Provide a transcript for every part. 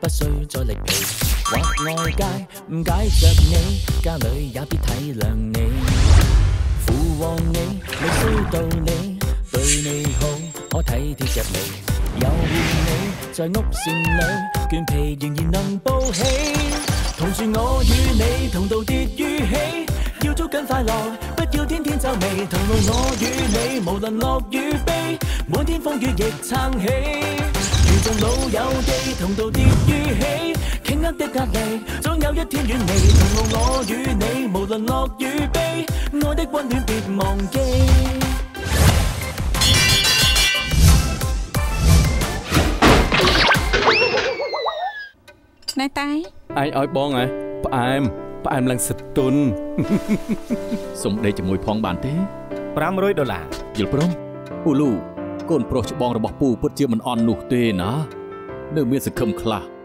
不需再力疲。或外界誤解着你，家裏也必體諒你。附和你，未需道理，對你好，可體貼着你。又怨你，在屋檐裏，倦疲仍然能報喜。同住我與你，同道跌與起，要捉緊快樂，不要天天皺眉。同路我與你，無論樂與悲，滿天風雨亦撐起。如像老友記，同道跌與起，傾刻的壓力，總有一天遠離。同路我與你，無論樂與悲，愛的溫暖別忘記。 ណែតែឯងឲ្យបងហ៎ផ្អែមឡើងសិតទុនសុំដេកជាមួយផងបានទេ$500យល់ព្រមពូលូកូនប្រុសច្បងរបស់ពូពិតជាមិនអន់នោះទេណានៅមានសង្ឃឹមខ្លះ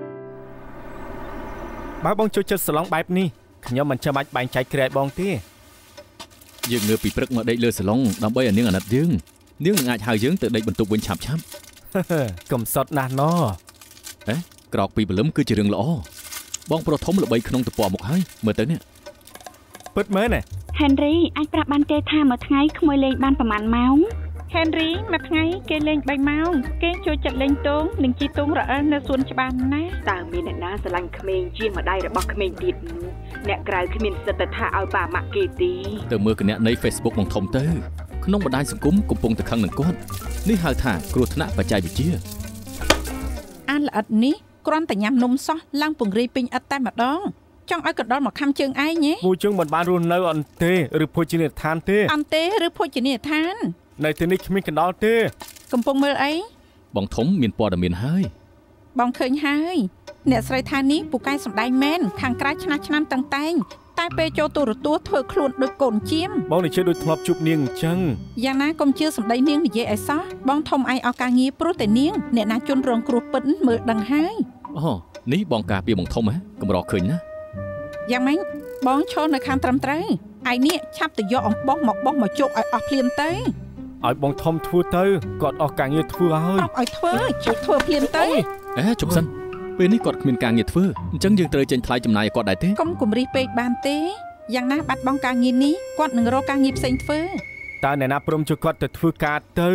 បើបងចូលចិត្តសាឡុងបែបនេះខ្ញុំមិនចាំបាច់បែងចែកគ្រាឲ្យបងទេយើងងើបពីព្រឹកមកដេកលើសាឡុងដើម្បីឲ្យនាងអាណិតយើងនាងនឹងអាចហៅយើងទៅដេកបន្ទប់វិញឆាប់កំសត់ណាស់ណោអេក្រោកពីព្រលឹមគឺជារឿងល្អបងប្រុសធំល្បីក្នុងទំព័រមុខហើយមើលទៅនេះពិតមែនទេ Henry អាចប្រាប់បានទេថាមួយថ្ងៃក្មួយលេងបានប្រហែលម៉ោង Henry មួយថ្ងៃគេលេង3ម៉ោងគេចូលចិត្តលេងទងនិងជីទងរអិលនៅសួនច្បារណាតើមានអ្នកណាស្រឡាញ់ក្មេងជាងម្ដាយរបស់ក្មេងទៀតអ្នកក្រៅគ្មានសិទ្ធិថាឲ្យប៉ាម៉ាក់គេទេទៅមើលគណនី Facebook បងធំទៅក្នុងបណ្ដាញសង្គមកំពុងតែខឹងនឹងគាត់នេះហៅថាគ្រោះថ្នាក់បច្ចេកវិទ្យាអានល្អិតនេះគ្រាន់តែញ៉ាំនំសោះឡើងពង្រាយពេញឥតតែម្ដងចង់ឲ្យកណ្ដុរមកខំជើងឯងហ៎ពូជើងមិនបានរស់នៅអន្តេឬភោជនីយដ្ឋានទេអន្តេឬភោជនីយដ្ឋាននៅទីនេះគ្មានកណ្ដុរទេកំពុងមើលអីបងធំមានព័ត៌មានហើយបងឃើញហើយអ្នកស្រីថានេះពូកែសម្ដែងមែនខាងក្រៅឆ្នាំតឹងតែងតែពេលចូលទូរទស្សន៍ធ្វើខ្លួនដូចកូនជៀមបងនិយាយដូចធ្លាប់ជួបនាងអញ្ចឹងយ៉ាងណាកុំជឿសម្ដីនាងនិយាយឲ្យសោះបងធំឯងអស់ការងារព្រោះតែនាងអ្នកណាជន់រងគ្រោះពិតមើលដឹងហើយអូនេះបងការពារបងធំហ៎កម្រឃើញណាយ៉ាងម៉េចបងឈរនៅខាងត្រឹមត្រូវឯនេះឆាប់ទៅយកអំបោះមកបោះមកជោគឲ្យអស់ភ្លាមទៅឲ្យបងធំធ្វើទៅគាត់អស់ការងារធ្វើហើយឲ្យធ្វើជប់ធ្វើភ្លាមទៅជប់សិនពេលនេះគាត់គ្មានការងារធ្វើអញ្ចឹងយើងត្រូវចេញថ្លៃចំណាយឲ្យគាត់ដែរទេកុំគំរាមពេកបានទេយ៉ាងណាបាត់បង់ការងារនេះគាត់នឹងរកការងារផ្សេងធ្វើតើអ្នកណាព្រមជួយគាត់ទៅធ្វើការទៅ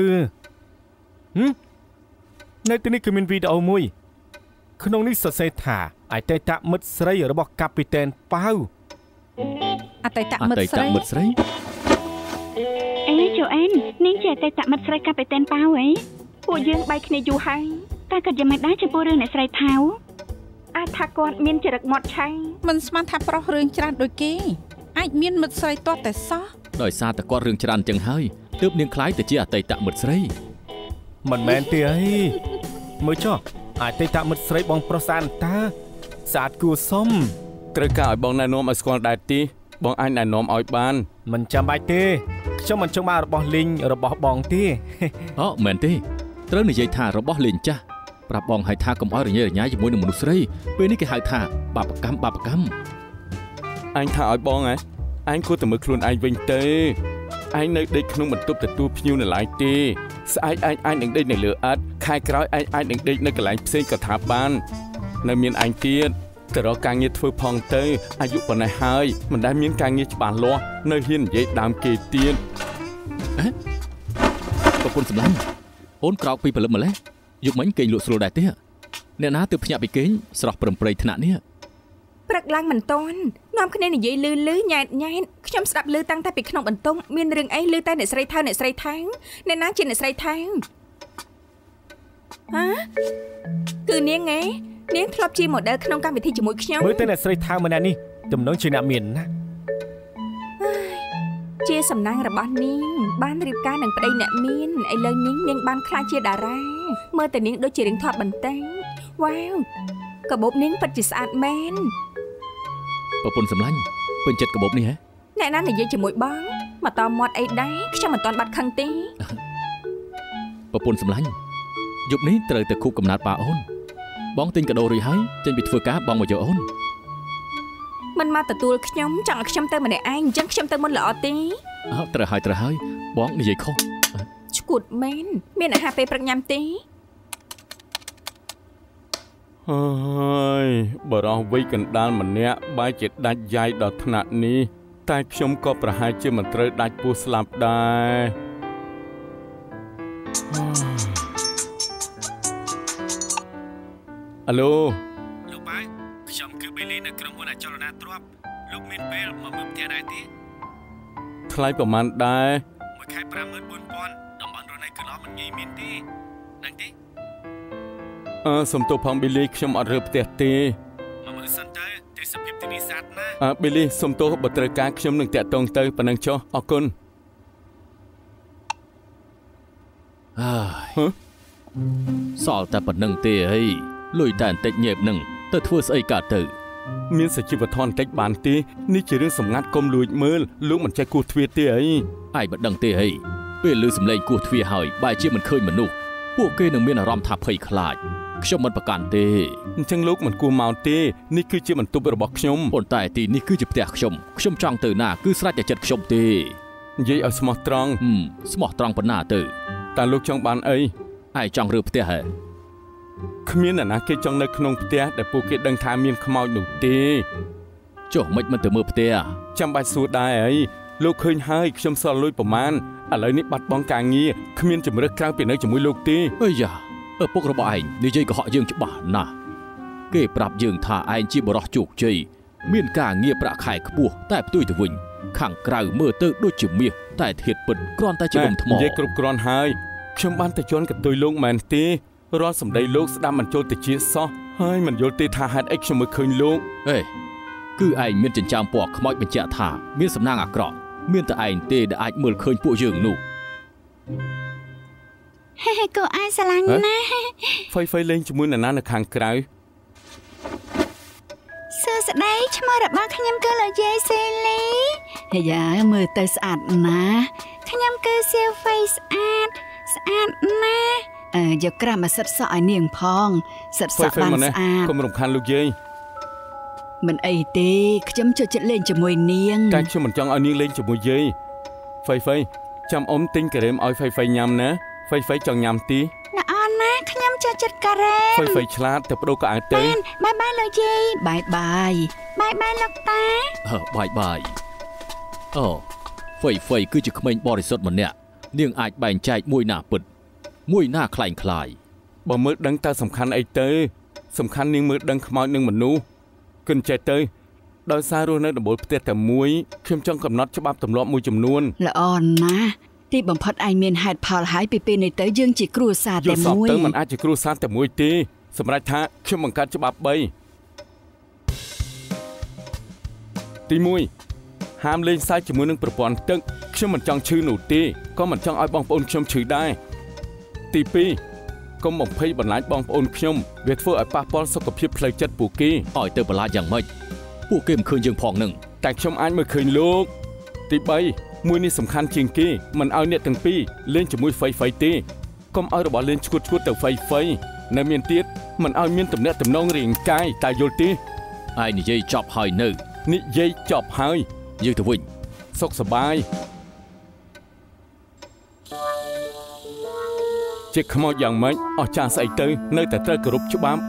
នៅទីនេះគឺមានវីដេអូមួយក្នុងនេះសរសេរថាអតីតមិត្តស្រីរបស់កាពីតែនប៉ៅអតីតមិត្តស្រីអេជូអែននាងជាអតីតមិត្តស្រីកាពីតែនប៉ៅហ៎ពួកយើងបែកគ្នាយូរហើយតែគាត់យ៉ាងមិនដែរចំពោះរឿងអ្នកស្រីថាវអាចថាគាត់មានចរិតមាត់ឆៃមិនស្មានថាប្រុសរឿងច្រើនដូចគេអាចមានមិត្តស្រីទាត់តែសោះដោយសារតែគាត់រឿងច្រើនចឹងហើយទើបនាងខ្លាយទៅជាអតីតមិត្តស្រីមិនមែនទេអីមើលចុះអតីតមិត្តស្រីបងប្រុសស្អាតតាស្អាតគួរសមត្រូវការឲ្យបងណែនាំឲ្យស្គាល់ដែរទេបងអាចណែនាំឲ្យបានមិនចាំបាច់ទេខ្ញុំមិនចង់បានរបស់លេងរបស់បងទេអូមែនទេត្រូវនិយាយថារបស់លេងចាស់ប្រាប់បងឲ្យថាកុំឲ្យរញ៉េរញ៉ៃជាមួយនឹងមនុស្សស្រីពេលនេះគេហៅថាបាបកម្មអញថាឲ្យបងហ៎អញគួរតែមើលខ្លួនឯងវិញទេឯងនៅដេកក្នុងបន្ទប់ទទួលភ្ញៀវនៅឡើយទេស្អែកឯងអាចនឹងដេកនៅលើអិតខែក្រោយឯងអាចនឹងដេកនៅកន្លែងផ្សេងក៏ថាបាននៅមានអញទៀតទៅរកការងារធ្វើផងទៅអាយុប៉ុណ្ណេះហើយមិនដែលមានការងារច្បាស់លាស់នៅហ៊ាននិយាយដើមគេទៀតប្រពន្ធសម្លាញ់អូនក្រោកពីព្រលឹមម្លេះយប់មិញគេងលក់ស្រួលដែរទេអ្នកណាទើបភ្ញាក់ពីគេងស្រស់ប្រំប្រៃថ្នាក់នេះព្រឹកឡើងមិនតាន់នាំគ្នានិយាយលឺញ៉ែតខ្ញុំស្ដាប់លឺតាំងតែពីក្នុងបន្ទប់មានរឿងអីលឺតែអ្នកស្រីថៅអ្នកណាជាអ្នកស្រីថៅហ៎គឺនាងឯងនាងធ្លាប់ជា model ក្នុងកម្មវិធីជាមួយខ្ញុំមើលទៅអ្នកស្រីថៅម្នាក់នេះទំនងជាអ្នកមានណាជាសំណាងរបស់នាងបានរៀបការនឹងប្តីអ្នកមានឥឡូវនាងបានខ្លាចជាតារាមើលតែនាងដូចជារៀងថតបន្តែងវ៉ាវកាបូបនាងពិតជាស្អាតមែនប្រពន្ធសម្លាញ់ពេញចិត្តកាបូបនេះហ៎អ្នកណានិយាយជាមួយបងមកតមាត់អីដែរខ្ញុំមិនទាន់បាត់ខឹងទេប្រពន្ធសម្លាញ់យប់នេះត្រូវទៅខូបកំណើតប៉ាអូនបងទិញកាដូរួចហើយចេញពីធ្វើការបងមកយកអូនមិនមកទទួលខ្ញុំចង់ឲ្យខ្ញុំទៅម្នាក់ឯងអញ្ចឹងខ្ញុំទៅមុនល្អទេត្រូវហើយបងនិយាយខុសឈួតមែនមានអាហារពេលព្រឹកញ៉ាំទេហើយបរោះវ័យកណ្ដាលម្នាក់បែរជាដាច់យាយដល់ថ្នាក់នេះតែខ្ញុំក៏ប្រហែលជាមិនត្រូវដាច់ពោះស្លាប់ដែរអាឡូលោកបាយខ្ញុំគឺបេលីនៅក្រុមហ៊ុនអចលនទ្រព្យលោកមានពេលមកមើលផ្ទះដែរទេថ្លៃប្រហែលដែរមួយខែ 54,000 តំបន់រស់នៅកន្លងមិនងាយមានទេដឹងទេសុំទោសផងបេលីខ្ញុំអត់រើផ្ទះទេមកមើលសិនទៅទេសភាពទីនេះស្អាតណាស់បេលីសុំទោសបើត្រូវការខ្ញុំនឹងតាក់ទងទៅប៉ុណ្ណឹងចុះអរគុណសល់តែប៉ុណ្្នឹងទេអីលុយតែបន្តិចញែបនឹងទៅធ្វើស្អីកើតទៅមានសជីវធម៌បន្តិចបានទេនេះជារឿងសម្ងាត់កុំលួចមើលលោកមិនចេះគោះទ្វារទេអីឯងមិនដឹងទេអីពេលឮសំឡេងគោះទ្វារហើយបែរជាមិនឃើញមនុស្សពួកគេនឹងមានអារម្មណ៍ថាភ័យខ្លាចខ្ញុំមិនប្រកាន់ទេអញ្ចឹងលោកមិនគួរមកទេនេះគឺជាបន្ទប់របស់ខ្ញុំប៉ុន្តែទីនេះគឺជាផ្ទះខ្ញុំចង់ទៅណាគឺស្រេចតែចិត្តខ្ញុំទេនិយាយឲ្យស្មោះត្រង់ស្មោះត្រង់ប៉ុណ្ណាទៅតើលោកចង់បានអីឯងចង់រើផ្ទះហ៎គ្មានអ្នកណាគេចង់នៅក្នុងផ្ទះដែលពួកគេដឹងថាមានខ្មោចនោះទេចុះមិនទៅមើលផ្ទះចាំបាច់សួរដែរអីលោកឃើញហើយខ្ញុំសល់លុយប្រមាណឥឡូវនេះបាត់បង់ការងារគ្មានជំរឿក្រៅពីនៅជាមួយលោកទេអីយ៉ាឪពុករបស់ឯងនិយាយកុហកយើងច្បាស់ណាស់គេប្រាប់យើងថាឯងជាបរិសុទ្ធជោគជ័យមានការងារប្រាក់ខែខ្ពស់តែផ្ទុយទៅវិញខាងក្រៅមើលទៅដូចជាមាសតែធាតុពិតគ្រាន់តែជាដុំថ្មនិយាយគ្រប់គ្រាន់ហើយខ្ញុំបានតែជន់កន្ទុយលោកមែនទេរាល់សម្ដីលោកស្ដាប់មិនចូលទៅជាសោះហើយមិនយល់ទេថាហេតុអីខ្ញុំមើលឃើញលោកគឺឯងមានចិញ្ចើមពណ៌ខ្មោចបញ្ជាក់ថាមានសំណាងអាក្រក់មានតែឯងទេដែលអាចមើលឃើញពួកយើងនោះកូនឯងស្រឡាញ់ណាស់ហ្វៃលេងជាមួយនរណានៅខាងក្រៅសួស្ដីឈ្មោះរបស់ខ្ញុំគឺលោកយាយសេលីយ៉ាមើលទៅស្អាតណាស់ខ្ញុំគឺសៀវហ្វៃស្អាតណាស់យកក្រាមមកសិតសក់ឲ្យនាងផងសិតសក់បានស្អាតកុំរំខានលោកយាយមិនអីទេខ្ញុំចូលចិត្តលេងជាមួយនាងតែខ្ញុំមិនចង់ឲ្យនាងលេងជាមួយយាយហ្វៃចាំអ៊ំទិញការ៉េមឲ្យហ្វៃញ៉ាំណាហ្វៃចង់ញ៉ាំទីណាអូនណាខ្ញុំចូលចិត្តការ៉េមហ្វៃឆ្លាតទៅបដូរកៅអៅទៅបាយលោកយាយបាយលោកតាបាយអូហ្វៃគឺជាក្មេងបរិសុទ្ធម្នាក់នាងអាចបែងចែកមួយណាពិតមួយណាคล้ายបើមើលដឹងតើសំខាន់អីទៅសំខាន់នាងមើលដឹងខ្មោចនឹងមនុស្សគិនចេះទៅដោយសាររស់នៅដំបូលផ្ទះតែមួយខ្ញុំចង់កំណត់ច្បាប់ទម្លាប់មួយចំនួនល្អណាស់ទីបំផុតឯងមានហេតុផលហើយពីពេលនេះទៅយើងជាគ្រួសារតែមួយទៅមិនអាចជាគ្រួសារតែមួយទេសម្រាប់ថាខ្ញុំបង្កើតច្បាប់3ទី1ហាមលេងសើចជាមួយនឹងប្រព័ន្ធទឹកខ្ញុំមិនចង់ឈឺនោះទេក៏មិនចង់ឲ្យបងប្អូនខ្ញុំឈឺដែរទី2កុំបំភ័យបន្លាចបងប្អូនខ្ញុំវាធ្វើឲ្យប៉ះពាល់សុខភាពផ្លូវចិត្តពួកគេឲ្យទៅបន្លាចយ៉ាងម៉េចពួកគេមិនឃើញយើងផងនឹងតែខ្ញុំអាចមើលឃើញលោកទី3មួយនេះសំខាន់ជាងគេមិនឲ្យអ្នកទាំងពីរលេងជាមួយហ្វៃទេកុំឲ្យរបស់លេងឈួតទៅហ្វៃនៅមានទៀតមិនឲ្យមានទំនាក់ទំនងរាងកាយតែយល់ទេឯងនិយាយចប់ហើយនៅនិយាយចប់ហើយយើងទៅវិញសុខសប្បាយជាខ្មោចយ៉ាងម៉េចអស់ចាស់ស្អីទៅនៅតែត្រូវគោរពច្បាប់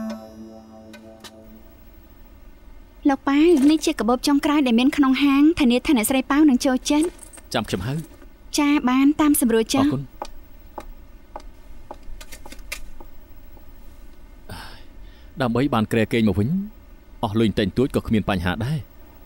លោកប៉ាវនេះជាកាបូបចុងក្រោយដែលមានក្នុងហាងធានាថាអ្នកស្រីប៉ាវនឹងចូលចិត្តចាំខ្ញុំហៅចាបានតាមសម្រួលចាអរគុណដើម្បីបានក្រែគេងមកវិញអស់លុយតែងទួចក៏គ្មានបញ្ហាដែរ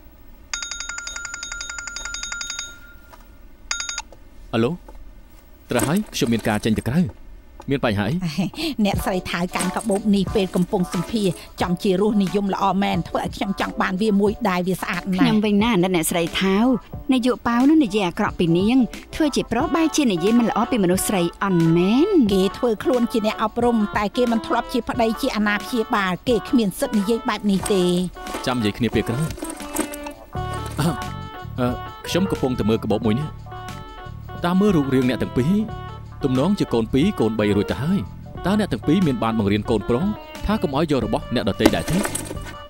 អាឡូត្រូវហើយខ្ញុំមានការចេញទៅក្រៅមានបញ្ហាអីអ្នកស្រីថៅកាន់កាបូបនេះពេលកំពុងសម្ភារចំជារសនិយមល្អមែនធ្វើឲ្យខ្ញុំចង់បានវាមួយដែរវាស្អាតណាស់ខ្ញុំវិញណាអ្នកស្រីថៅនាយកប៉ាវនោះនិយាយអាក្រក់ពីនាងធ្វើជាប្រុសបែរជានិយាយមិនល្អពីមនុស្សស្រីអន់មែនគេធ្វើខ្លួនជាអ្នកអប់រំតែគេមិនធ្លាប់ជាប្តីជាអាណាព្យាបាលគេគ្មានសិទ្ធិនិយាយបែបនេះទេចាំនិយាយគ្នាពេលក្រោយខ្ញុំកំពុងតែមើលកាបូបមួយនេះតាមមើលរូបរាងអ្នកទាំងពីរទំនងជាកូន2កូន3រួចទៅហើយតើអ្នកទាំងពីរមានបានបង្រៀនកូនប្រុសថាកុំឲ្យយករបស់អ្នកដទៃដែរទេ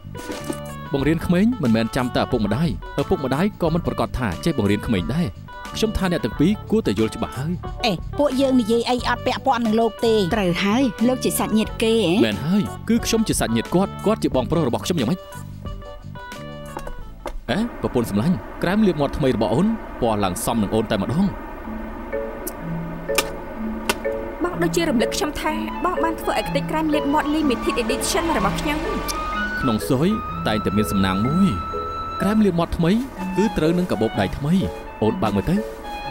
បង្រៀនក្មេងមិនមែនចាំតែឪពុកម្ដាយក៏មិនប្រកាសថាចេះបង្រៀនក្មេងដែរខ្ញុំថាអ្នកទាំងពីរគួរតែយល់ច្បាស់ហើយអេពួកយើងនិយាយអីអត់ពាក់ព័ន្ធនឹងលោកទេត្រូវហើយលោកជាសាច់ញាតិគេហ៎មែនហើយគឺខ្ញុំជាសាច់ញាតិគាត់ជាបងប្រុសរបស់ខ្ញុំយ៉ាងម៉េចប្រពន្ធសម្លាញ់ក្រែមលាបមាត់ថ្មីរបស់អូនពណ៌ឡើងសមនឹងអូនតែម្ដងបងដូចជារំលឹកខ្ញុំថាបងបានធ្វើឲ្យខ្ទេចក្រែមលាបមាត់ Limited Edition របស់ខ្ញុំក្នុងស៊ុយតែងតែមានសំណាងមួយក្រែមលាបមាត់ថ្មីគឺត្រូវនឹងកាបូបដៃថ្មីអូនបើកមើលទៅ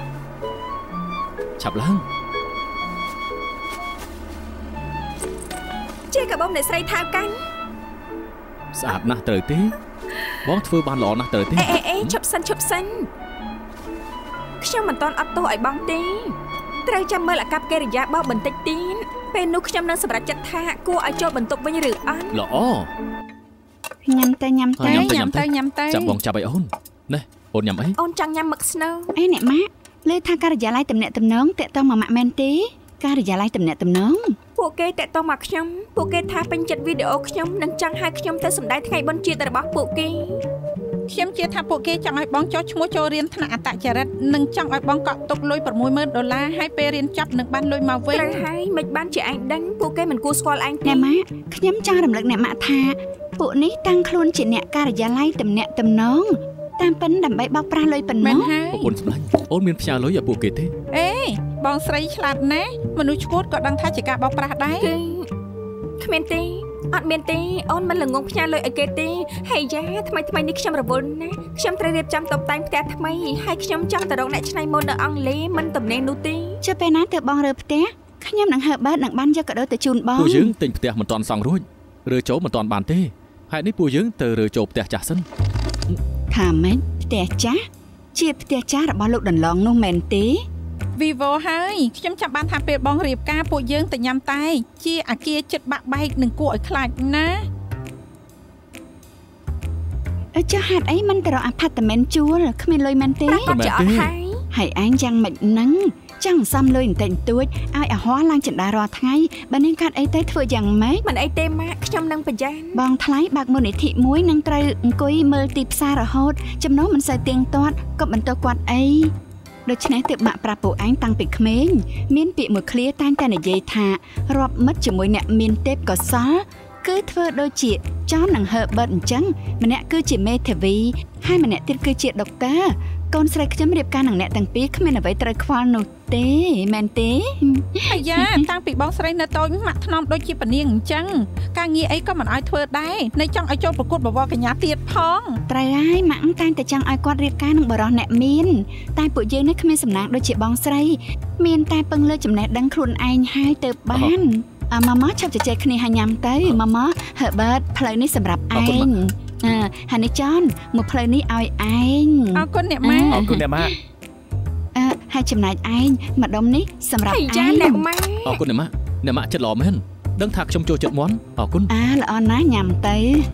ឆាប់ឡើងជាកាបូបអ្នកស្រីថៅកាញ់ស្អាតណាស់ត្រូវទេបងធ្វើបានល្អណាស់ត្រូវទេអេឈប់សិនខ្ញុំមិនតន់អត់ទោសឲ្យបងទេត្រូវចាំមើលអាកប្បកិរិយាបងបន្តិចទៀតពេលនោះខ្ញុំនឹងសម្រេចចិត្តថាគួរឲ្យចូលបន្ទប់វិញឬអត់ល្អញ៉ាំទៅចាប់បងចាប់ឲ្យអូននេះអូនញ៉ាំអីអូនចង់ញ៉ាំមឹកស្នូអេអ្នកម៉ាក់លើថាការិយាល័យតំណែងតំណងតាក់ទងមកម៉ាក់មែនទេការិយាល័យតំណែងតំណងពួកគេតាក់ទងមកខ្ញុំពួកគេថាពេញចិត្តវីដេអូខ្ញុំនិងចង់ឲ្យខ្ញុំទៅសម្ដែងថ្ងៃបុណ្យជាតិរបស់ពួកគេខ្ញុំជឿថាពួកគេចង់ឲ្យបងចុះឈ្មោះចូលរៀនថ្នាក់អត្តចរិតនិងចង់ឲ្យបងកក់ទុកលុយ$60000ហើយពេលរៀនចប់នឹងបានលុយមកវិញត្រូវហើយមិនបានជាឯងដឹងពួកគេមិនគួរស្គាល់ឯងទេអ្នកម៉ាក់ខ្ញុំចង់រំលឹកអ្នកម៉ាក់ថាពួកនេះតាំងខ្លួនជាអ្នកការិយាល័យតំណែងតំណងតាមពិនដើម្បីបោកប្រាស់លុយប៉ុណ្ណោះប្រពន្ធសម្លាញ់អូនមានផ្ញើលុយឲ្យពួកគេទេអេបងស្រីឆ្លាតណាស់មនុស្សឈួតក៏ដឹងថាជាការបោកប្រាស់ដែរគ្មានទេអត់មានទេអូនមិនល្ងងផ្ញើលុយឲ្យគេទេហើយយ៉ាថ្មីនេះខ្ញុំរវល់ណាស់ខ្ញុំត្រូវរៀបចំតុបតែងផ្ទះថ្មីហើយខ្ញុំចង់ទៅរកអ្នកច្នៃម៉ូដនៅអង់គ្លេសមិនតំណែងនោះទេចុះពេលណាទៅបងរើផ្ទះខ្ញុំនឹងHerbertនឹងបានយកកាដូទៅជូនបងពួកយើងទិញផ្ទះមិនទាន់សង់រួចរើចូលមិនទាន់បានទេហេតុនេះពួកយើងទៅរើចូលផ្ទះចាស់សិនថាម៉េចផ្ទះចាស់ជាផ្ទះចាស់របស់លោកដន្លងនោះមែនទេ Vivo ហើយខ្ញុំចាំបានថាពេលបងរៀបការពួកយើងទៅញ៉ាំតែជាអាគារចិត្តបាក់បែកនឹងគួរឲ្យខ្លាចណាចុះហេតុអីមិនទៅរកអាផាតមិនជួលគ្មានលុយមែនទេគាត់ចោលហើយឯងយ៉ាងម៉េចហ្នឹងចង់សំលុយបន្តិចបន្តួចឲ្យអាហារឡើងចិន្តារាល់ថ្ងៃបើនាងកាត់អីទៅធ្វើយ៉ាងម៉េចមិនអីទេម៉ាក់ខ្ញុំនឹងប្រយ័ត្នបងថ្លៃបើកមូលនិធិមួយនឹងត្រូវអង្គុយមើលទីផ្សាររហូតចំណូលមិនសូវទៀងទាត់ក៏បន្តគាត់អីដូច្នេះទើបម៉ាក់ប្រាប់ពួកឯងតាំងពីក្មេងមានពាក្យមួយឃ្លាតែងតែនិយាយថារាប់មិត្តជាមួយអ្នកមានទេពកោសល្យគឺធ្វើដូចជាចននិង Herbert អញ្ចឹងម្នាក់គឺជាមេធាវីហើយម្នាក់ទៀតគឺជាដុកទ័រកូនស្រីខ្ញុំរៀបការនឹងអ្នកទាំងពីរគ្មានអ្វីត្រូវខ្វល់នោះទេមែនទេអាយ៉ាតាំងពីបងស្រីនៅតូចម៉ាក់ថ្នមដូចជាពនាងអញ្ចឹងការងារអីក៏មិនឲ្យធ្វើដែរនៅចង់ឲ្យចូលប្រកួតបវរកញ្ញាទៀតផងត្រូវហើយម៉ាក់តែងតែចង់ឲ្យគាត់រៀបការនឹងបរិសអ្នកមានតែពួកយើងនេះគ្មានសំណាងដូចជាបងស្រីមានតែពឹងលើចំណេះដឹងខ្លួនឯងហើយទៅបានម៉ាម៉ាចាប់ជជែកគ្នាហើយញ៉ាំទៅម៉ាម៉ា Herbert ផ្លូវនេះសម្រាប់ឯងហើយនេះចនមកផ្លូវនេះឲ្យឯងអរគុណអ្នកម៉ាអរគុណអ្នកម៉ាហើយចំណែកឯងម្ដុំនេះសម្រាប់ឯងអ្នកម៉ាអរគុណអ្នកម៉ាចិត្តល្អមែនដឹងថាខ្ញុំចូលចិត្តមន់អរគុណល្អណាស់ញ៉ាំទៅ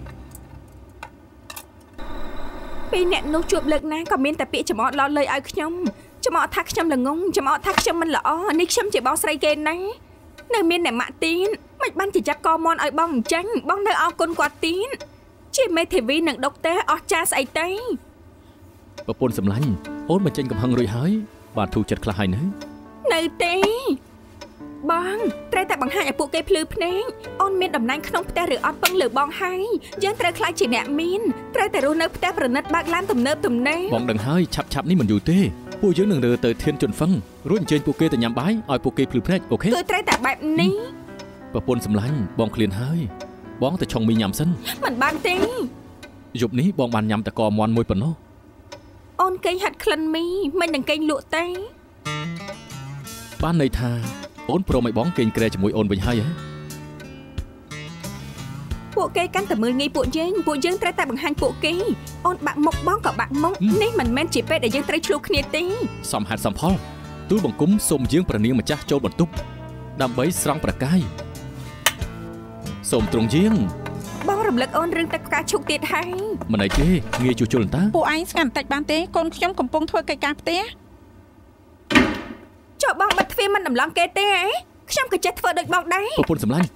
ពីអ្នកនោះជួបលើកណាក៏មានតែពាក្យចំអកឡោតលុយឲ្យខ្ញុំចំអកថាខ្ញុំល្ងងចំអកថាខ្ញុំមិនល្អនេះខ្ញុំជាបងស្រីគេណានៅមានអ្នកម៉ាក់ទៀនមិនបានជាចាប់កមន់ឲ្យបងអញ្ចឹងបងនៅអរគុណគាត់ទៀនជាមេធាវីនិងដុកទ័រអស់ចាស្អីទៅប្រពន្ធសម្លាញ់អូនបញ្ចេញកំហឹងរួចហើយបានធូរចិត្តខ្លះហើយនៅទេបងត្រូវតែបង្ហាញឲ្យពួកគេភ្លឺភ្នែកអូនមានតំណែងក្នុងផ្ទះឬអត់ពឹងលើបងហើយយើងត្រូវខ្លាចជាអ្នកមានត្រូវតែរស់នៅផ្ទះប្រណិតបើកឡានទំនើបបងដឹងហើយឆាប់នេះមិនយូរទេពួកយើងនឹងរើទៅធានជន់ហ្វឹងរួចអញ្ជើញពួកគេទៅញ៉ាំបាយឲ្យពួកគេភ្លឺភ្នែកអូខេគឺត្រូវតែបែបនេះប្រពន្ធសម្លាញ់បងឃ្លានហើយបងទៅឆុងមីញ៉ាំសិនមិនបានទេយប់នេះបងបានញ៉ាំតែកមន់មួយប៉ុណ្ណោះអូនគេហាត់ក្លិនមីមិននឹងគេលក់ទេបានន័យថាអូនព្រមឲ្យបងគេងក្រែជាមួយអូនវិញហើយហ៎ពួកគេកាន់តែមើលងាយពួកយើងត្រូវតែបង្ហាញពួកគេអូនបាក់មុខបងក៏បាក់មុខនេះមិនមែនជាពេលដែលយើងត្រូវឆ្លោះគ្នាទេសំហេតុសំផលទូលបង្គំសូមយើងប្រនាងម្ចាស់ចូលបន្ទប់ដើម្បីស្រង់ប្រកាយសូមទ្រង់យាងបងរំលឹកអូនរឿងទឹកផ្កាឈូកទៀតហើយមិនអីទេងាយជួសជុលតាពួកឯងស្ងាត់បន្តិចបានទេកូនខ្ញុំកំពុងធ្វើកិច្ចការផ្ទះចុះបងបិទទ្វារមិនដំឡងគេទេហ៎ខ្ញុំក៏ចេះធ្វើដូចបងដែរប្រពន្ធសម្លាញ់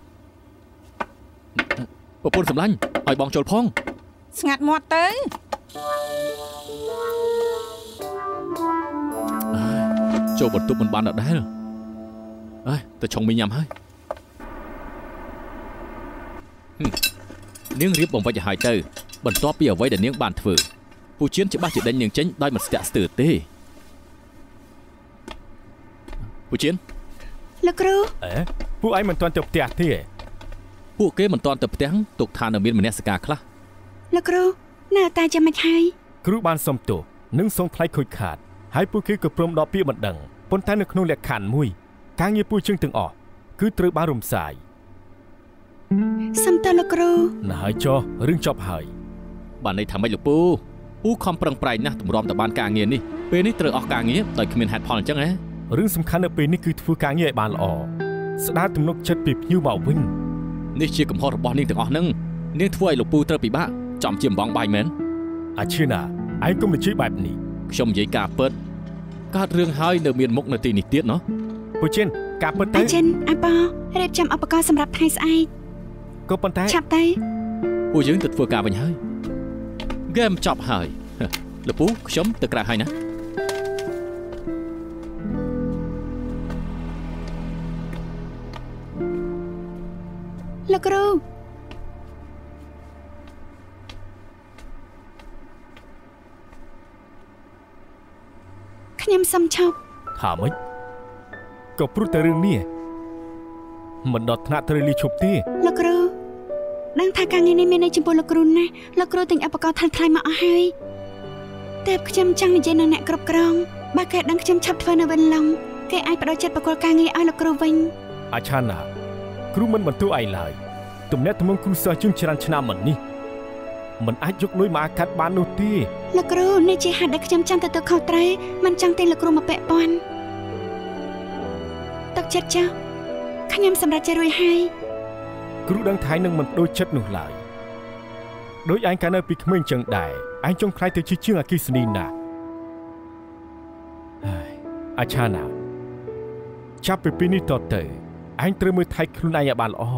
ប្រពន្ធសម្លាញ់ឲ្យបងចូលផងស្ងាត់មាត់ទៅចូលបន្ទប់មិនបានដដែលអើយតែឆុងមីញ៉ាំហើយនាងរៀបបំវិចឲ្យហើយទៅបន្ទាប់ពីអ្វីដែលនាងបានធ្វើពូជៀនច្បាស់ជាដេញនាងចេញដោយមិនស្ទាក់ស្ទើរទេពូជៀនលោកគ្រូពួកឯងមិនទាន់ទៅផ្ទះទេពួកគេមិនទាន់ទៅផ្ទះទុកថានៅមានមនសិការខ្លះលោកគ្រូនៅតែចាំមិនហើយគ្រូបានសុំទោសនិងសងថ្លៃខូចខាតហើយពួកគេក៏ព្រមដកពាក្យបណ្ដឹងប៉ុន្តែនៅក្នុងលក្ខខណ្ឌមួយការងារពួកជើងទាំងអស់គឺត្រូវបានរំសាយសុំទោសលោកគ្រូណាហើយចុះរឿងចប់ហើយបានន័យថាម៉េចលោកពូខំប្រឹងប្រែងណាស់ទម្រាំទៅបានការងារនេះពេលនេះត្រូវអស់ការងារដោយគ្មានហេតុផលអញ្ចឹងហ៎រឿងសំខាន់នៅពេលនេះគឺធ្វើការងារឲ្យបានល្អស្ដារទំនុកចិត្តពីភ្ញៀវមកវិញនេះជាកំហុសរបស់នាងទាំងអស់ហ្នឹងនាងធ្វើឲ្យលោកពូត្រូវពិបាកចំជាអំបងបាយមែនអាឈឺណាឯងកុំនិយាយបែបនេះខ្ញុំនិយាយការពិតកើតរឿងហើយនៅមានមុខនៅទីនេះទៀតណោះពូជិនការពិតទៅអាចិនអាប៉រៀបចំឧបករណ៍សម្រាប់ថ្ងៃស្អែកក៏ប៉ុន្តែឆាប់ទៅពួកយើងទៅធ្វើការវិញហើយហ្គេមចប់ហើយលោកពូខ្ញុំទៅក្រៅហើយណាលោកគ្រូខ្ញុំសុំឈប់ថាម៉េចក៏ព្រោះតែរឿងនេះមិនដល់ថ្នាក់ត្រូវលីឈប់ទេលោកគ្រូដឹងថាការងារនេះមានន័យចំពោះលោកគ្រូណាស់លោកគ្រូទិញឧបករណ៍ថ្លៃៗមកអស់ហើយតែខ្ញុំចង់និយាយនឹងអ្នកគ្រប់គ្រងបើគេដឹងខ្ញុំឆាប់ធ្វើនៅវិញឡងគេអាចបដូរចិត្តបកគលការងារឲ្យលោកគ្រូវិញអាឆាណាគ្រូមិនបន្ទោសឯងឡើយទំនាក់ទំនងគ្រូសិស្សជាងច្រើនឆ្នាំមកនេះមិនអាចយកលុយមកអាកាត់បាននោះទេលោកគ្រូនេះជាហេតុដែលខ្ញុំចង់ទទួលខុសត្រូវមិនចង់ទិញលោកគ្រូមកពាក់ព័ន្ធទឹកចិត្តចាស់ខ្ញុំសម្រេចចិត្តរួចហើយគ្រូដឹងថានឹងមិនដូចចិត្តនោះឡើយដូចឯងកាលនៅពីក្មេងចឹងដែរឯងចង់ខ្លាយទៅជាជាងអគិសនីណាអាឆាណាចាប់ពីពេលនេះតទៅឯងត្រូវមើលថែខ្លួនឯងឲ្យបានល្អ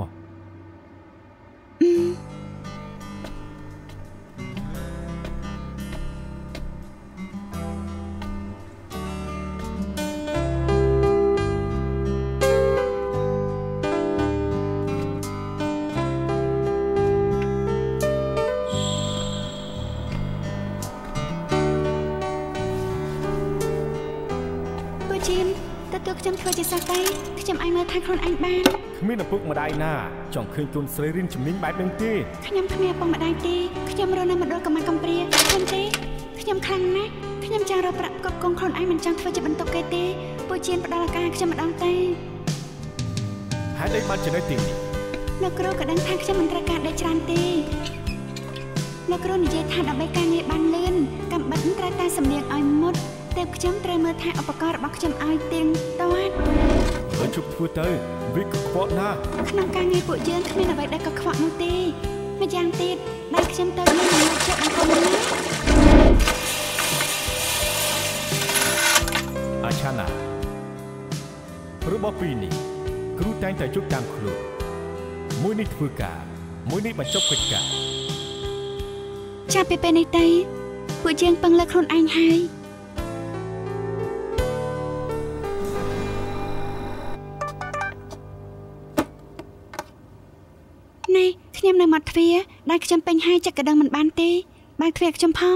ខ្ញុំធ្វើជាសោះតែខ្ញុំអាចមើលថែខ្លួនឯងបានគ្មានឪពុកម្ដាយណាចង់ឃើញកូនស្រីរៀនជំនាញបែបហ្នឹងទេខ្ញុំគ្មានឪពុកម្ដាយទេខ្ញុំរស់នៅមណ្ឌលកម្មាកំព្រាខ្ញុំទេខ្ញុំខ្លាំងណាស់ខ្ញុំចង់រកប្រាក់ផ្គត់ផ្គង់ខ្លួនឯងមិនចង់ធ្វើជាបន្ទុកគេទេពួកជៀនផ្ដល់ឱកាសខ្ញុំម្ដងទេហើយដេកបានចំណេះទីនេះលោកគ្រូក៏ដឹងថាខ្ញុំមិនត្រូវការដេកច្រើនទេលោកគ្រូនិយាយថាដើម្បីការងារបានលឿនកំបិតត្រូវតែសម្លៀកឲ្យមុតតែខ្ញុំត្រូវមើលថាឧបករណ៍របស់ខ្ញុំឲ្យទៀងទាត់ហើយជប់ធ្វើទៅវាក៏ខ្វក់ណាស់ក្នុងការងារពួកយើងគ្មានអ្វីដែលក៏ខ្វក់នោះទេម្យ៉ាងទៀតដៃខ្ញុំទៅនឹងមកជប់អង្គុយណាអាឆាណារបស់ពីរនេះគ្រូតែងតែជប់តាមខ្លួនមួយនេះធ្វើការមួយនេះបញ្ចប់កិច្ចការចាប់ពីពេលនេះទៅពួកយើងពឹងលើខ្លួនឯងហើយខ្ញុំនៅមាត់ទ្វារដែលខ្ញុំពេញហើយចិត្តក៏ដឹងមិនបានទេបើកទ្វារខ្ញុំផង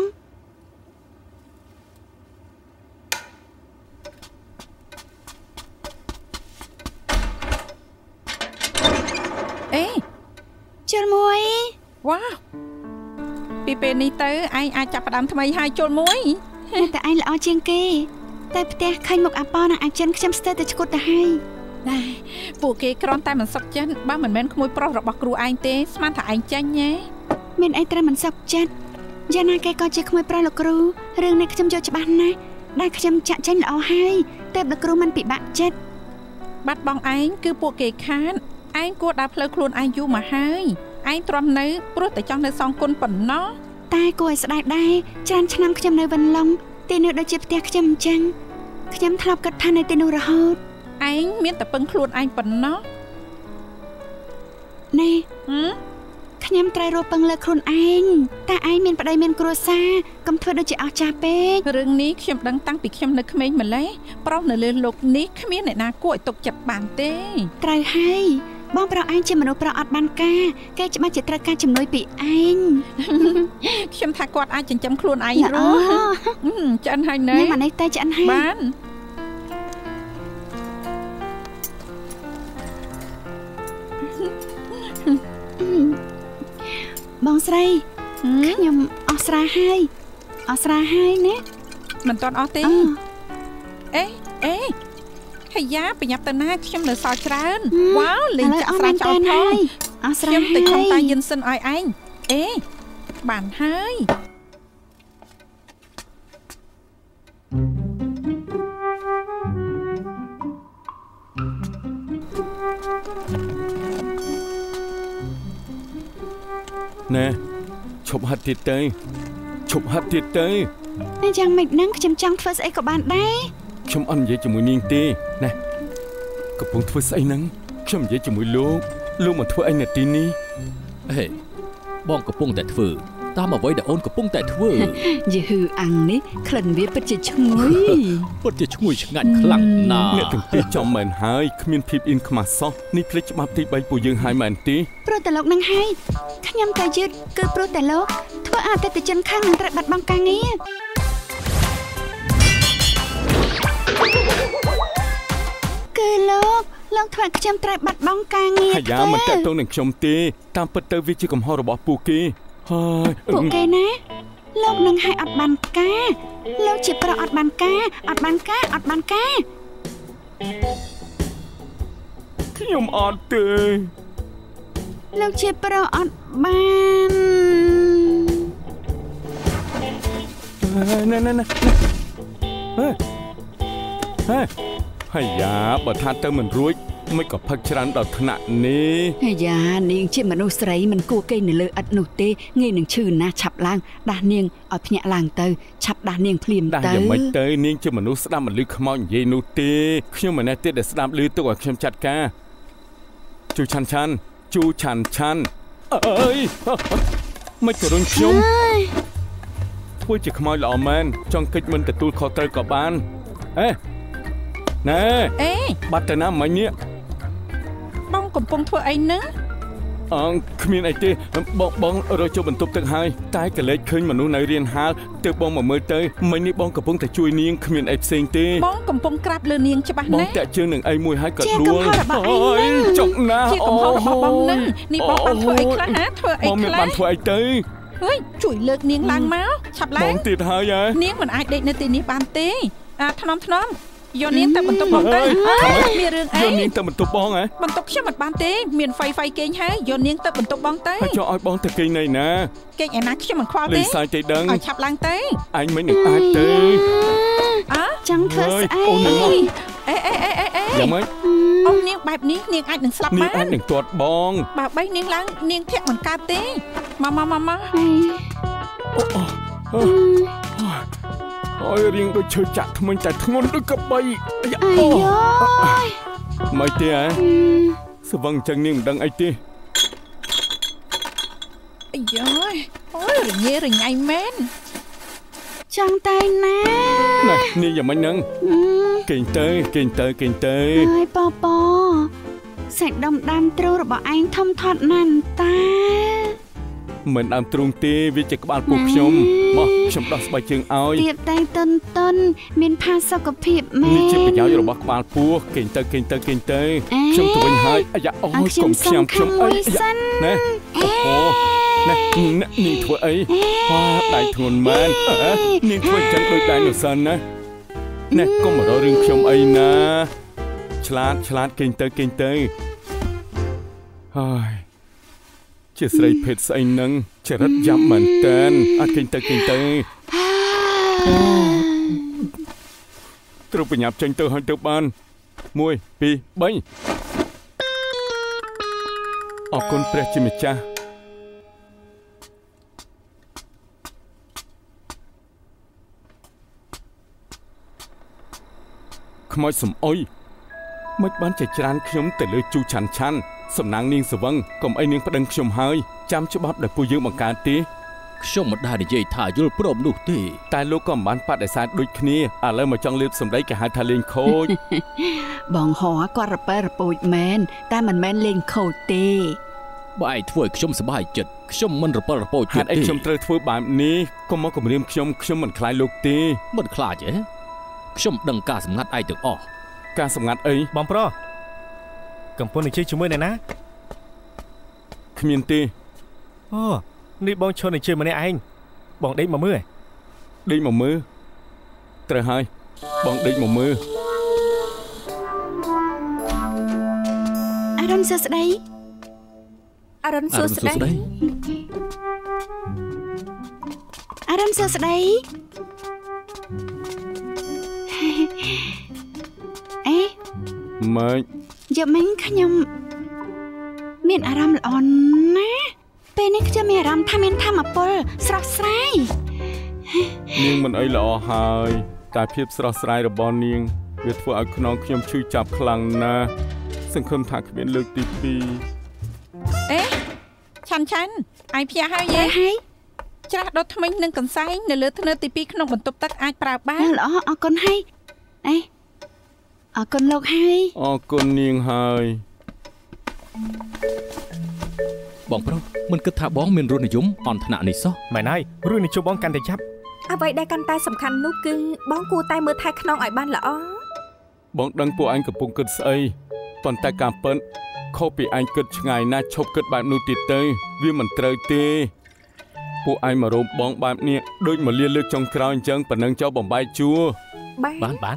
អេជុលមួយវ៉ាពីពេលនេះទៅឯងអាចចាប់ផ្ដើមថ្មីហើយជុលមួយតែឯងល្អជាងគេតែផ្ទះឃើញមុខអាប៉ោនិងអាចិនខ្ញុំស្ទើរតែឈួតទៅហើយដែរពួកគេគ្រាន់តែមិនសុខចិត្តបើមិនមែនក្មួយប្រុសរបស់គ្រូឯងទេស្មានថាឯងចាញ់ណាមានអីត្រូវមិនសុខចិត្តយ៉ាងណាគេក៏ជាក្មួយប្រុសលោកគ្រូរឿងនេះខ្ញុំយល់ច្បាស់ណាស់ដែលខ្ញុំចាក់ចេញល្អហើយតែលោកគ្រូមិនពិបាកចិត្តបាត់បង់ឯងគឺពួកគេខាតឯងគួរដើរផ្លូវខ្លួនឯងយូរមកហើយឯងទ្រាំនៅព្រោះតែចង់នៅសងគុណប៉ុណ្ណោះតែគួរឲ្យស្ដាយដែរច្រើនឆ្នាំខ្ញុំនៅវិនឡុងទីនោះដូចជាផ្ទះខ្ញុំអញ្ចឹងខ្ញុំធ្លាប់គិតថានៅទីនោះរហូតឯងមានតែពឹងខ្លួនឯងប៉ុណ្ណោះណែខ្ញុំត្រូវរកពឹងលើខ្លួនឯងតែឯងមានប្តីមានគ្រួសារកុំធ្វើដូចជាអស់ចាស់ពេករឿងនេះខ្ញុំដឹងតាំងពីខ្ញុំនៅក្មេងម្ល៉េះប្រុសនៅលើលោកនេះគ្មានអ្នកណាគួរឲ្យទុកចិត្តបានទេត្រូវហើយបងប្រុសឯងជាមនុស្សប្រុសអត់បានការគេច្បាស់ជាត្រូវការជំនួយពីឯងខ្ញុំថាគាត់អាចចិញ្ចឹមខ្លួនឯងរស់ឆ្អិនហើយណែម៉ានេះតែឆ្អិនហើយបានបងស្រីខ្ញុំអស់ស្រាហើយណាមិនទាន់អស់ទេអេហើយយ៉ាប្រញាប់ទៅណាខ្ញុំនៅសល់ច្រើនវ៉ាវលេងចាក់ស្រាចោលផងអស់ស្រាហើយខ្ញុំទៅខ្ញុំតាយិនសិនឲ្យឯងបានហើយណែឈប់ហាត់ទៀតទៅតែយ៉ាងម៉េចហ្នឹងខ្ញុំចង់ធ្វើស្អីក៏បានដែរខ្ញុំអត់និយាយជាមួយនាងទេណែកំពុងធ្វើស្អីហ្នឹងខ្ញុំនិយាយជាមួយលោកមកធ្វើអីនៅទីនេះហេបងកំពុងតែធ្វើតាមអ្វីដែលអូនកំពុងតែធ្វើយីហឺអាំងនេះក្លិនវាពិតជាឈ្ងុយឆ្ងាញ់ខ្លាំងណាស់អ្នកទាំងពីរចំមែនហើយគ្មានភាពអ៊ីនខ្មាស់សោះនេះភ្លេចច្បាប់ទី3ពួកយើងហើយមែនទេព្រោះតែលោកនឹងហើយខ្ញុំតែយឺតគឺព្រោះតែលោកធ្វើអតិថិជនខាងនឹងត្រូវបាត់បង់ការងារគឺលោកធ្វើខ្ញុំត្រូវបាត់បង់ការងារហើយយ៉ាមិនតើតើនឹងខ្ញុំទេតាមពិតទៅវាជាកំហុសរបស់ពួកគេហើយពួកគេណាលោកនឹងឲ្យអត់បានការលោកជាប្រុសអត់បានការខ្ញុំអត់ទេលោកជាប្រុសអត់បានណែហើយយ៉ាបើថាទៅមិនរួចមិនក៏ផឹកច្រើនដល់ថ្នាក់នេះហើយយ៉ានាងជាមនុស្សស្រីមិនគួរគេនៅលើឥដ្ឋនោះទេងាយនឹងឈឺណាស់ឆាប់ឡើងដាស់នាងឲ្យភ្ញាក់ឡើងទៅឆាប់ដាស់នាងភ្លាមទៅដាស់យ៉ាងម៉េចទៅនាងជាមនុស្សស្ដាប់មិនឮខ្មោចនិយាយនោះទេខ្ញុំមិនណែទេដែលស្ដាប់ឮទុកឲ្យខ្ញុំចាត់ការជូឆាន់អើយមិនក៏រុញខ្ញុំធ្វើជាខ្មោចល្អមែនចង់កិច្ចមិនទទួលខុសត្រូវក៏បានណែបាត់ទៅណាមិញនេះបងកំពុងធ្វើអីហ្នឹងគ្មានអីទេបងរកចូលបន្ទប់ទឹកហើយតែកលេចឃើញមនុស្សនៅរៀនហាលទើបបងមកមើលទៅមិញនេះបងកំពុងតែជួយនាងគ្មានអីផ្សេងទេបងកំពុងក្រាបលើនាងច្បាស់ណាស់បងតាក់ជើងនឹងអីមួយហើយក៏ដួលចុកណាជាកំហុសរបស់បងហ្នឹងនេះបងបានធ្វើអីខ្លះធ្វើអីខ្លះបងមិនបានធ្វើអីទៅហើយជួយលើកនាងឡើងមកឆាប់ឡើងបងទៀតហើយនាងមិនអាចដេកនៅទីនេះបានទេថ្នមយកនាងទៅបន្ទប់បងទៅមានរឿងអីយកនាងទៅបន្ទប់បងបន្ទប់ខ្ញុំមិនបានទេមានហ្វៃគេងហើយយកនាងទៅបន្ទប់បងទៅហើយចុះឲ្យបងទៅគេងនៅណាគេងឯណាខ្ញុំមិនខ្វល់ទេលេងសាយទេដឹងឲ្យឆាប់ឡើងទៅអញមិននឹងអាចទេចង់ធ្វើស្អីយ៉ាងម៉េចអូននាងបែបនេះនាងអាចនឹងស្លាប់បាននាងអាចនឹងទាត់បងបើបីនាងឡើងនាងធាក់មិនកើតទេមកអើយរៀងដូចឈើចាក់ថ្មិញតែធ្ងន់ដូចកបីមិនទេស្វឹងចឹងនាងមិនដឹងអីទេអូយរញ៉េរញ៉ៃមែនចង់តែណានាងយ៉ាងម៉េចហ្នឹងគេងទៅហើយប៉សាច់ដុំដើមទ្រូងរបស់ឯងធំធាត់ណាស់តាមិនដើមទ្រូងទេវាជាក្បាលពោះខ្ញុំមកខ្ញុំដោះស្បែកជើងឲ្យទៀតតែតុនមានផាសុខភាពមែននេះជាប្រយោជន៍របស់ក្បាលពោះគេងទៅខ្ញុំទៅវិញហើយអាយ៉ាអូយកុំខ្ញុំអីណែណែនាងធ្វើអីដៃធ្ងន់មែននាងធ្វើចឹងដូចដៃនៅសិនណាណែកុំមករករឿងខ្ញុំអីណាឆ្លាតគេងទៅហើយជាស្រីភេទស្អីនឹងចរិតយ៉ាប់មែនតើអត់គេងទៅត្រូវបញ្ញាប់ចេញទៅហើយទៅបាន1 2 3អរគុណព្រះជាម្ចាស់ខ្មោចសំអុយមិនបានចេះច្រានខ្ញុំទៅលើជូឆាន់សំណាងនាងសវឹងកុំអីនាងប្តឹងខ្ញុំហើយចាំច្បាប់ដែលពួកយើងបង្កើតទេខ្ញុំមិនដែលនិយាយថាយល់ព្រមនោះទេតែលោកក៏មិនបានបដិសេធដូចគ្នាឥឡូវមកចង់លៀបសម្ដីគេហៅថាលេងខូចបងហោគាត់រប៉ែរពូចមែនតែមិនមែនលេងខូចទេបើឯងធ្វើឲ្យខ្ញុំសប្បាយចិត្តខ្ញុំមិនរប៉ែរពូចទៀតទេហេតុអីខ្ញុំត្រូវធ្វើបែបនេះកុំមកគំរាមខ្ញុំមិនខ្លាចលោកទេមិនខ្លាចទេខ្ញុំដឹងការសម្ងាត់ឯងទាំងអស់ការសម្ងាត់អីបងប្រុសកំពុងនិយាយជាមួយអ្នកណាគ្មានទេអូនេះបងឈរនិយាយម្នាក់ឯងបងដេកមកមើលត្រូវហើយបងដេកមកមើលអរុនសួស្ដីអរុនសួស្ដីអេម៉េចយកមិញខ្ញុំមានអារម្មណ៍ល្អណាស់ពេលនេះខ្ញុំមានអារម្មណ៍ថាមានធម៌ពលស្រស់ស្រាយនាងមិនអីល្អហើយតែភាពស្រស់ស្រាយរបស់នាងវាធ្វើឲ្យខ្នងខ្ញុំឈឺចាប់ខ្លាំងណាស់សង្ឃឹមថាគ្មានលើកទី2 អេឆាន់ឯងភ្ញាក់ហើយយេច្រាស់ដុតថ្មិញនិងកន្សែងនៅលើធ្នើទី2ក្នុងបន្ទប់ទឹកអាចប្រើបានល្អអរគុណហើយអេអរគុណលោកហើយអរគុណនាងហើយបងប្រុសមិនគិតថាបងមានរសនិយមអន្តរនេះសោះមែនហើយរសនិយមបងកាន់តែចាប់អ្វីដែលកាន់តែសំខាន់នោះគឺបងគួរតែមើលថែខ្នងឲ្យបានល្អបងដឹងពួកឯងកំពុងគិតស្អីប៉ុន្តែការពិតខុសពីឯងគិតឆ្ងាយណាស់ឈប់គិតបែបនោះទៀតទៅវាមិនត្រូវទេពួកឯងមករោមបងបែបនេះដូចមកលាលើកចុងក្រោយអញ្ចឹងប៉ណ្ណឹងចោលបំបែកជួរបានតោះ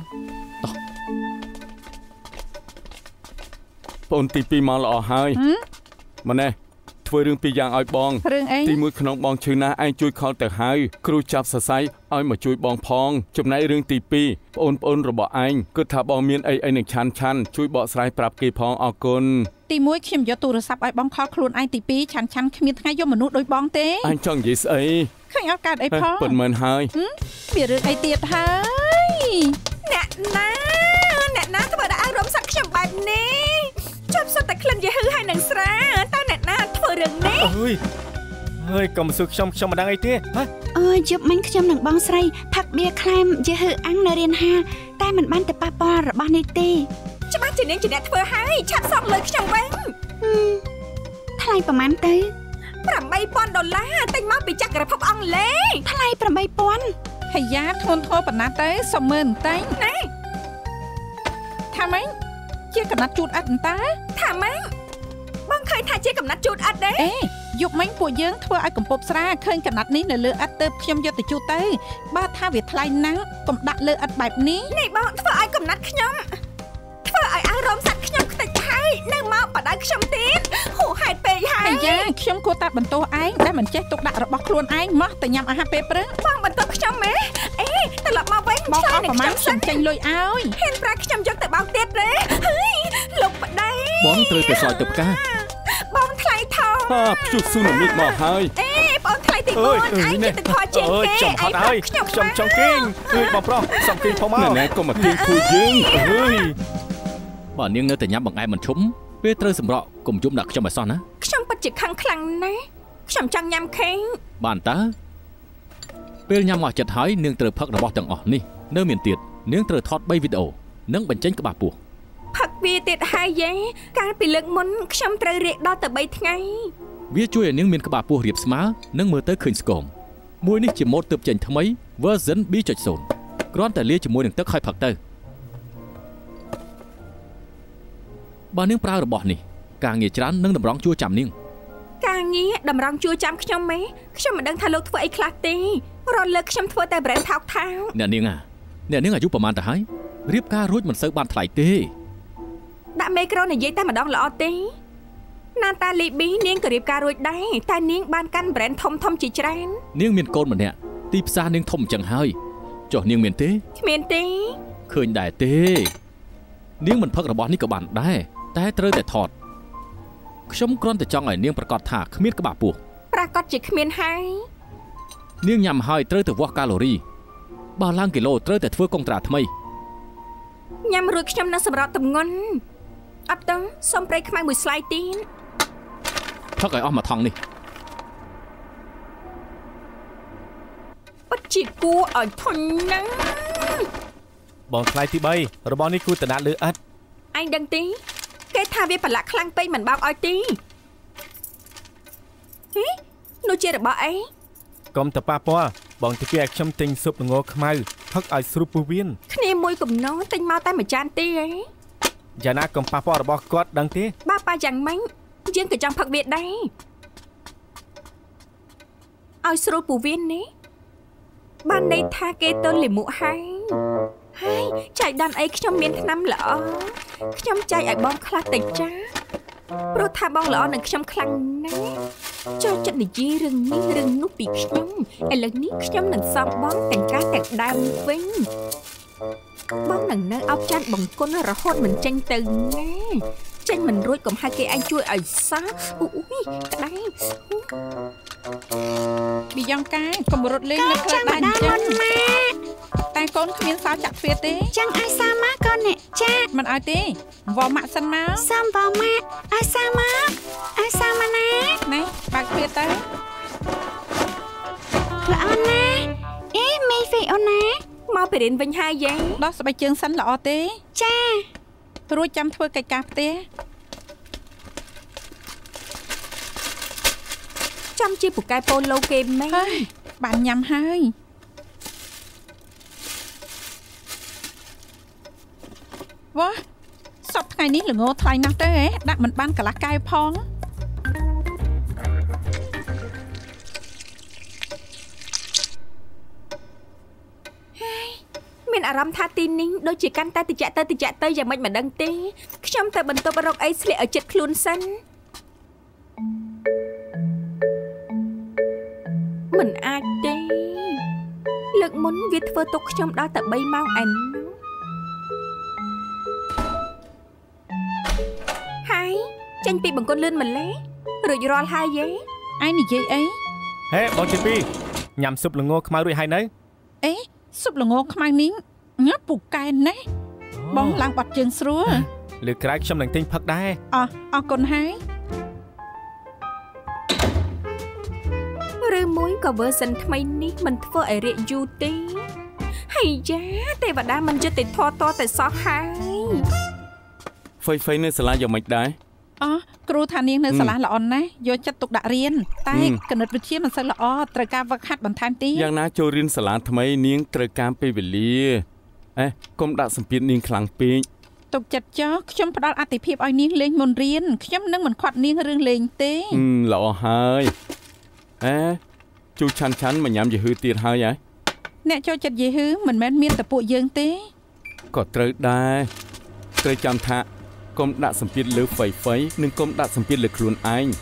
បងទី2មកល្អហើយម៉ណែធ្វើរឿងពីរយ៉ាងឲ្យបងទី1ក្នុងបងឈឺណាស់ឯងជួយខលទៅហើយគ្រូចាប់សរសៃឲ្យមកជួយបងផងចំណែករឿងទី2ប្អូនរបស់ឯងគិតថាបងមានអីនឹងឆាន់ជួយបកស្រាយប្រាប់គេផងអរគុណទី1ខ្ញុំយកទូរស័ព្ទឲ្យបងខលខ្លួនឯងទី2ឆាន់គ្មានថ្ងៃយកមនុស្សដូចបងទេអញចង់និយាយស្អីឃើញអត់កើតអីផងប៉ុន្មានហើយវារឿងអីទៀតហើយអ្នកណាធ្វើដល់អារម្មណ៍សត្វខ្ញុំបែបនេះចាប់សុទ្ធតែក្លិនយឺហឺហើយនឹងស្រាតើអ្នកណាធ្វើរឿងនេះអើយកុំសួរខ្ញុំមិនដឹងអីទេអើយជប់មិញខ្ញុំនឹងបងស្រីផឹកបៀក្លែមយឺហឺអាំងនៅរៀនហាលតែមិនបានទៅប៉ះពាល់របស់នេះទេច្បាស់ជានាងជាអ្នកធ្វើហើយឆាប់សងលើខ្ញុំវិញថ្លៃប្រហែលទៅ $8,000ទិញមកពីចក្រភពអង់គ្លេសថ្លៃ8,000 ហើយយ៉ាធ្ងន់ធ្ងរប៉ុណ្ណាទៅសុំមើលបន្តិចណាថាម៉េចជាកំណាត់ជូតអិតអន្តើថាម៉េចបងឃើញថាជាកំណាត់ជូតអិតទេអេយប់មិញពួកយើងធ្វើឲ្យកំពប់ស្រាឃើញកំណាត់នេះនៅលើអិតទៅខ្ញុំយកទៅជូតទៅបើថាវាថ្លៃណាស់កុំដាក់លើអិតបែបនេះនេះបងធ្វើឲ្យកំណាត់ខ្ញុំធ្វើឲ្យអារម្មណ៍សត្វខ្ញុំខ្ទេចហើយនៅមកបដៅខ្ញុំទៀតហួសហេតុពេកហើយអាយ៉ាខ្ញុំគួរតែបន្ទោសឯងដែលមិនចេះទុកដាក់របស់ខ្លួនឯងមកទៅញ៉ាំអាហារពេលព្រឹកបងបន្ទោសខ្ញុំហ៎អេត្រឡប់មកវិញឆ្លើយនឹងខ្ញុំសិនចេញលុយឲ្យហ៊ានប្រាខ្ញុំយកទៅបោកទៀតទេហើយលោកបដៅបងត្រូវទៅឆ្លើយទៅផ្កាបងថ្លៃថោភ្ជុះស៊ូណាមីមកហើយអេបងថ្លៃទី4ឯងជាទឹកខជាងគេចំហត់ហើយខ្ញុំចង់គេងបងប្រុសសំគេងផងមកណែកុំមកទៀងគួយយើងបើនាងនៅតែញ៉ាំបង្អែមមិនឈុំពេលត្រូវសម្រក់កុំយំដាក់ខ្ញុំឲ្យសោះណាខ្ញុំពិតជាខឹងខ្លាំងណាស់ខ្ញុំចង់ញ៉ាំខេងបានតើពេលញ៉ាំអស់ចិត្តហើយនាងត្រូវផឹករបស់ទាំងអស់នេះនៅមានទៀតនាងត្រូវថត3វីដេអូនិងបញ្ចេញក្បាលពោះផឹកវាទៀតហើយយេកាលពីលើកមុនខ្ញុំត្រូវរៀកដល់ទៅ3ថ្ងៃវាជួយឲ្យនាងមានក្បាលពោះរាបស្មើនិងមើលទៅឃើញស្គមមួយនេះជាម៉ូដទើបចេញថ្មី version B.0 គ្រាន់តែលាយជាមួយនឹងទឹកហើយផឹកទៅបើនាងប្រើរបស់នេះការងារច្រើននឹងតម្រង់ជួចាំនាងការងារតម្រង់ជួចាំខ្ញុំម៉េខ្ញុំមិនដឹងថាលោកធ្វើអីខ្លះទេរត់លើកខ្ញុំធ្វើតែ brand ថោកថៅអ្នកនាងអាយុប្រហែលទៅហើយរៀបការរួចមិនសូវបានថ្លៃទេដាក់មេក្រូនិយាយតែម្ដងល្អទេណាតាលីប៊ីនាងក៏រៀបការរួចដែរតែនាងបានកាន់ brand ធំជាច្រើននាងមានកូនម្នាក់ទីផ្សារនាងធំអញ្ចឹងហើយចុះនាងមានទេគ្មានទេឃើញដែរទេនាងមិនផឹករបស់នេះក៏បានដែរតែត្រូវតែថតខ្ញុំគ្រាន់តែចង់ឲ្យនាងប្រកាសថាគ្មានក្បាលពោះប្រកាសជាគ្មានហើយនាងញ៉ាំហើយត្រូវតែវាស់កាឡូរីបើឡើងគីឡូត្រូវតែធ្វើកុងត្រាថ្មីញ៉ាំរួចខ្ញុំនឹងសម្រត់ទម្ងន់អត់ដឹងសុំប្រៃខ្មៅមួយស្លាយទៀតផឹកឲ្យអស់មួយថង់នេះពិតជាគួរឲ្យធុញណាស់បងថ្លៃទី3របស់នេះគួរតដាក់លើឥតឯងដឹងទេគេថាវាប្រឡាក់ខ្លាំងពេកមិនបោកឲ្យទេនោះជារបស់អីកុំតប៉ះពាល់បងទី2ឲ្យខ្ញុំទិញស៊ុបល្ងខ្មៅផឹកឲ្យស្រួលពោះវៀនគ្នាមួយកំណោទិញមកតែមួយចានទេអីយ៉ាងណាកុំប៉ះពាល់របស់គាត់ដឹងទេបើប៉ះយ៉ាងម៉េចយើងក៏ចង់ផឹកវាដែរឲ្យស្រួលពោះវៀននេះបានន័យថាគេទល់លាមកហើយចែកដានអីខ្ញុំមានថ្នាំល្អខ្ញុំចែកឲ្យបងខ្លះតិចចាព្រោះថាបងល្អនឹងខ្ញុំខ្លាំងណាស់ចូលចិត្តនិយាយរឿងនេះរឿងនោះពីខ្ញុំឥឡូវនេះខ្ញុំនឹងសំបងទាំងការទាំងដើមវិញបងនឹងនៅអបចាត់បង្គន់រហូតមិនចេញទៅណាចេញមិនរួចកុំហៅគេឯងជួយឲ្យសោះអូយក្តៅពីយ៉ាងកាយកុំរត់លេងនៅផ្លូវដែរអញ្ចឹងតែកូនគ្មានសោចាក់ទ្វារទេចឹងឲ្យសាមកកូននេះចាមិនឲ្យទេវ៉ាម៉ាក់សិនមកសំវ៉ាម៉ាក់ឲ្យសាមកណានេះបើកទ្វារទៅល្អណាស់អេមីហ្វេអូនណាមកពីរៀនវិញហើយយាយដោះស្បែកជើងសិនល្អទេចារួចចាំធ្វើកិច្ចការផ្ទះចាំជាពូកែប៉ូឡូគេមែនបានញ៉ាំហើយវ៉ាសពថ្ងៃនេះល្ងថ្លៃណាស់ទៅហ៎ដាក់មិនបានកន្លះកែវផងមានអារម្មណ៍ថាទីនេះដូចជាកាន់តែតិចទៅយ៉ាងម៉េចមិនដឹងទេខ្ញុំទៅបន្ទប់រកអីស្លៀកឲ្យជិតខ្លួនសិនមិនអាចទេលើកមុនវាធ្វើទុកខ្ញុំដល់តែ3ម៉ោងឯណោះហើយចេញពីបង្គន់លឿនម្លេះរួចរាល់ហើយយេឯងនិយាយអីហេបងទី2ញ៉ាំស៊ុបល្ងខ្មៅរួចហើយនៅអេស៊ុបល្ងខ្មៅនេះញ៉ាំពូកែណាស់បងឡើងបាត់ជើងស្រួលលើក្រោយខ្ញុំនឹងទិញផឹកដែរអរគុណហើយឬមួយក៏ version ថ្មីនេះមិនធ្វើឲ្យរាកយូរទេហើយយ៉ាទេវតាមិនយុត្តិធម៌តតែសោះហើយហ្វៃនៅសាលាយ៉ាងម៉េចដែរគ្រូថានាងនៅសាលាល្អណាស់យកចិត្តទុកដាក់រៀនតែគណិតវិទ្យាមិនសូវល្អត្រូវការវឹកហាត់បន្ថែមទៀតយ៉ាងណាចូលរៀនសាលាថ្មីនាងត្រូវការពេលវេលាកុំដាក់សម្ពាធនាងខ្លាំងពេកទុកចិត្តចោះខ្ញុំផ្ដល់អាទិភាពឲ្យនាងលេងមុនរៀនខ្ញុំនឹងមិនខាត់នាងរឿងលេងទេល្អហើយជួយឆាន់មកញ៉ាំយឺហឺទៀតហើយអ្នកចូលចិត្តយឺហឺមិនមែនមានតែពួកយើងទេក៏ត្រូវដែរត្រូវចាំថាកុំដាក់សម្ពាធលើហ្វៃនិងកុំដាក់សម្ពាធលើខ្លួនឯង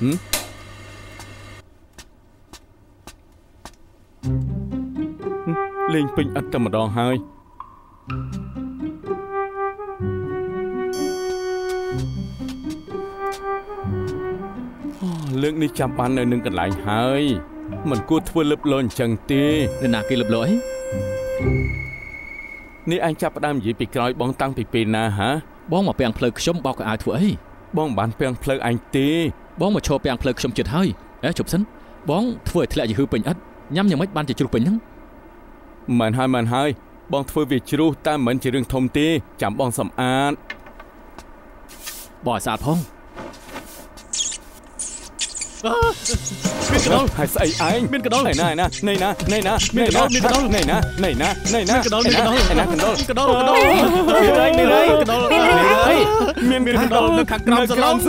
លេងពេញអត់តែម្ដងហើយលើកនេះចាំបាននៅនឹងកន្លែងហើយមិនគួរធ្វើលឹបលោអញ្ចឹងទេនរណាគេលឹបលោអីនេះអញចាប់ផ្ដើមនិយាយពីក្រោយបងតាំងពីពេលណាហ៎បងមកពាំងផ្លូវខ្ញុំបោកកៅអៅធ្វើអីបងមិនបានពាំងផ្លូវអញទេបងមកឈរពាំងផ្លូវខ្ញុំជិតហើយជប់សិនបងធ្វើឲ្យធ្លាក់យឺហឺពេញឥតញ៉ាំយ៉ាងម៉េចបានជាជ្រុះពេញហ្នឹងមិនហើយបងធ្វើវាជ្រុះតែមិនជារឿងធំទេចាំបងសម្អាតបងឲ្យស្អាតផងមានកដោលហើយស្អីឯងមានកដោលណៃណាមានកដោលកដោលណៃណាកដោលមានកដោលមានកដោលនៅខាងក្រោមសាឡុង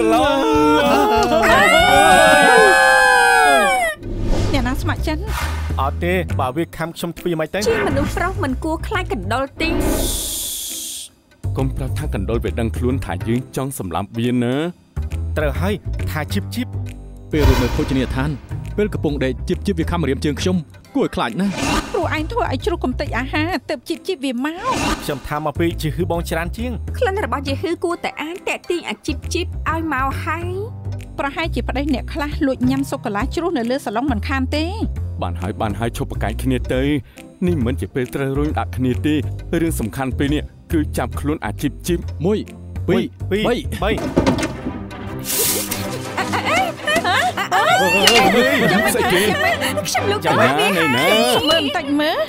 អ្នកណាស្ម័គ្រចិត្តអត់ទេបើវាខំខ្ញុំធ្វើមិនទៅជាមនុស្សប្រុសមិនគួរខ្លាចកណ្ដុរទេកុំប្រាប់ថាកណ្ដុរវាដឹងខ្លួនថាយើងចង់សម្លាប់វាណាត្រូវហើយថាជីបពេលរត់នៅភោជនីយដ្ឋានពេលកំពុងដេកជីបវាខំរៀមជើងខ្ញុំគួរឲ្យខ្លាចណាស់ព្រោះឯងធ្វើឲ្យជ្រុះកំតិចអាហារទៅជីបវាមកខ្ញុំថាមកពេលជាហឺបងច្រើនជាងក្លិនរបស់ជាហឺគួរតែអានតាក់ទាញអាជីបឲ្យមកហើយប្រហែលជាប្តីអ្នកខ្លះលួចញ៉ាំសូកូឡាជ្រុះនៅលើសាឡុងមិនខានទេបានហើយឈប់ប្រកែកគ្នាទៅនេះមិនជាពេលត្រូវរុញដាក់គ្នាទេរឿងសំខាន់ពេលនេះគឺចាប់ខ្លួនអាជីបមួយស្អីគេខ្ញុំលោកតាណាមើលបន្តិចមើល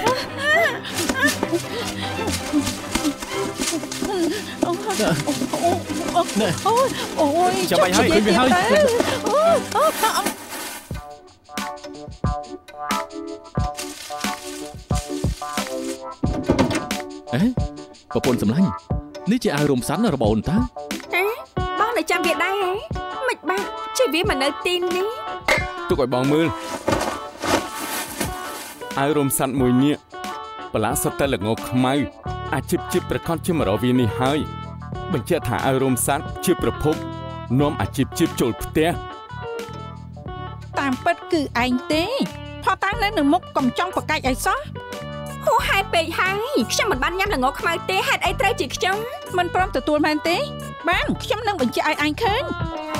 អូយចាំបាច់ហើយឃើញវាហើយប្រពន្ធសម្លាញ់នេះជាអាវរោមសាន់របស់អូនតាបងនៅចាំវាដែរហ៎មិនបាក់ជាវាមកនៅទីនេះទុកឲ្យបងមើលអាវរោមសាន់មួយនេះបន្លាសុទ្ធតែល្ងខ្មៅអាជីពប្រកាសជាមករកវានេះហើយបញ្ជាក់ថាអាវរោមសាន់ជាប្រភពនាំអាជីពចូលផ្ទះតាមពិតគឺឯងទេផោះតាំងនៅនឹងមុខកំចង់ប្រកាច់ឲ្យសោះហូហេតុពេកហើយខ្ញុំមិនបានញ៉ាំល្ងខ្មៅទេហេតុអីត្រូវជាខ្ញុំមិនព្រមទទួលមែនទេបានខ្ញុំនឹងបញ្ជាក់ឲ្យឯងឃើញ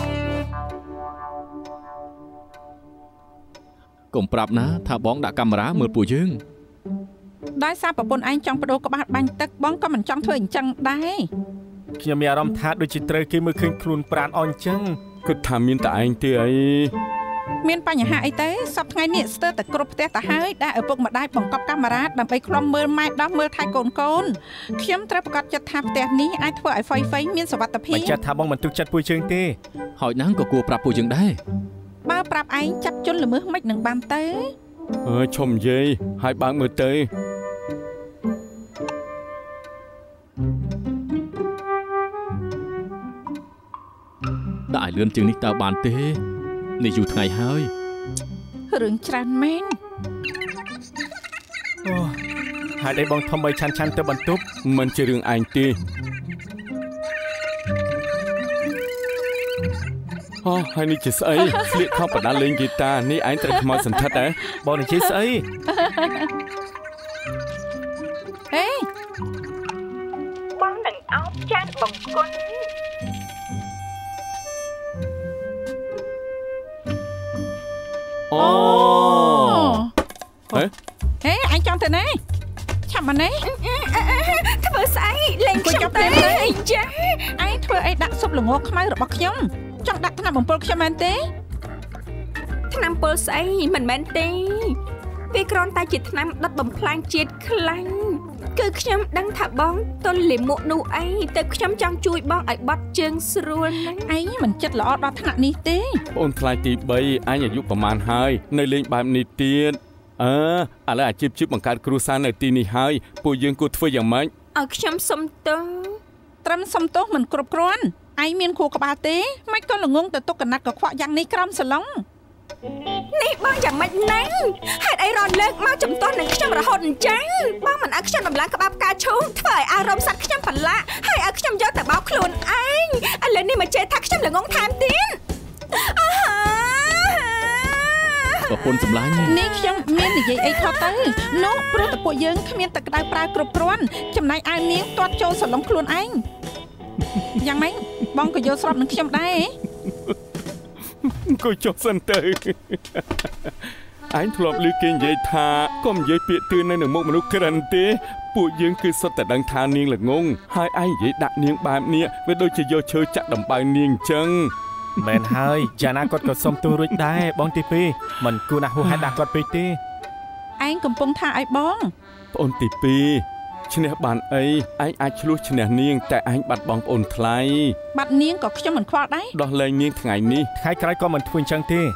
កុំប្រាប់ណាថាបងដាក់កាមេរ៉ាមើលពួកយើងដោយសារប្រពន្ធឯងចង់បដូរក្បាលបាញ់ទឹកបងក៏មិនចង់ធ្វើអញ្ចឹងដែរខ្ញុំមានអារម្មណ៍ថាដូចជាត្រូវគេមើលឃើញខ្លួនប្រាណអញ្ចឹងគិតថាមានតែឯងទេអីមានបញ្ហាអីទេសប្តាហ៍ថ្ងៃនេះស្ទើរតែគ្រប់ផ្ទះទៅហើយដែលឪពុកម្ដាយបង្កប់កាមេរ៉ាដើម្បីឃ្លាំមើលម៉ែដោះមើលថែកូនខ្ញុំត្រូវប្រកាសចិត្តថាផ្ទះនេះអាចធ្វើឲ្យហ្វៃមានសុវត្ថិភាពមិនចាត់ថាបងមិនទុកចិត្តពួកយើងទេហើយណាងក៏គួរប្រាប់ពួកយើងដែរបើប្រាប់ឯងចាប់ជន់ល្មើសមិននឹងបានទៅឈុំនិយាយហើយបើកមើលទៅដាក់ឲ្យលឿនជាងនេះតើបានទេនេះយូរថ្ងៃហើយរឿងច្រើនមែនអូហើយដៃបងធំបីឆាន់ទៅបន្ទប់មិនជារឿងឯងទេហើយនេះជាស្អីស្លៀកខោបដាលេងហ្គីតានេះឯងត្រូវខ្មោចសន្តិដ្ឋហ៎បងនិយាយស្អីហេបងនឹងអោបចាស់បង្គន់អូហេអញចង់ទៅណាឆាប់មកណាធ្វើស្អីលេងខ្ញុំទៅចាឯងធ្វើអីដាក់ស៊ុបល្ងខ្មៅរបស់ខ្ញុំចង់ដាក់ថ្នាំបំពុលខ្ញុំមែនទេថ្នាំពុលស្អីមិនមែនទេវាគ្រាន់តែជាថ្នាំដុតបំផ្លាញជាតិខ្លាញ់គឺខ្ញុំដឹងថាបងទល់លាមកនោះអីតែខ្ញុំចង់ជួយបងឲ្យបត់ជើងស្រួលហ្នឹងឯងមិនចិត្តល្អដល់ថ្នាក់នេះទេបងថ្លៃទី3អញអាយុប្រហែលហើយនៅលេងបែបនេះទៀតឥឡូវអាជីពបង្កើតគ្រួសារនៅទីនេះហើយពួកយើងគួរធ្វើយ៉ាងម៉េចឲ្យខ្ញុំសុំទោសត្រឹមសុំទោសមិនគ្រប់គ្រាន់ឯងមានខួរក្បាលទេមិនក៏ល្ងងទៅទុកកណាត់កខ្វក់យ៉ាងនេះក្រំសឡុងនេះបងយ៉ាងម៉េចណាហេតុអីរត់លើកមកចំទាស់នឹងខ្ញុំរហូតអញ្ចឹងបងមិនឲ្យខ្ញុំដំឡើងក្បាលផ្កាឈូងធ្វើឲ្យអារម្មណ៍សត្វខ្ញុំប្រឡាក់ហើយឲ្យខ្ញុំយកទៅបោកខ្លួនឯងឥឡូវនេះមកជេរថាខ្ញុំល្ងងថែមទៀតប្រពន្ធសម្លាញ់នេះខ្ញុំមាននិយាយអីខុសទៅនោះព្រោះតែពួកយើងគ្មានទឹកក្តៅប្រើគ្រប់គ្រាន់ចំណែកឯនាងទាត់ចូលសឡុងខ្លួនឯងយ៉ាងម៉េចបងក៏យល់ស្របនឹងខ្ញុំដែរក៏ចុះសិនទៅឯងធ្លាប់ឮគេនិយាយថាកុំនិយាយពាក្យទឿននៅមុខមនុស្សក្រិនទេពួកយើងគឺសុទ្ធតែដឹងថានាងល្ងងហើយឯងនិយាយដាក់នាងបែបនេះវាដូចជាយកឈើចាក់ដំបៅនាងអញ្ចឹងមែនហើយចាណាគាត់ក៏សុំទោសរួចដែរបងទី2មិនគួរណាស់ហួសហេតុដាក់គាត់ពេកទេឯងកំពុងថាឲ្យបងប្អូនទី2ឈ្នះបានអីឯងអាចឆ្លោះឈ្នះនាងតែឯងបាត់បង់ប្អូនថ្លៃបាត់នាងក៏ខ្ញុំមិនខ្វល់ដែរដោះលែងនាងថ្ងៃនេះថ្ងៃក្រោយក៏មិនធ្វើអញ្ចឹងទេ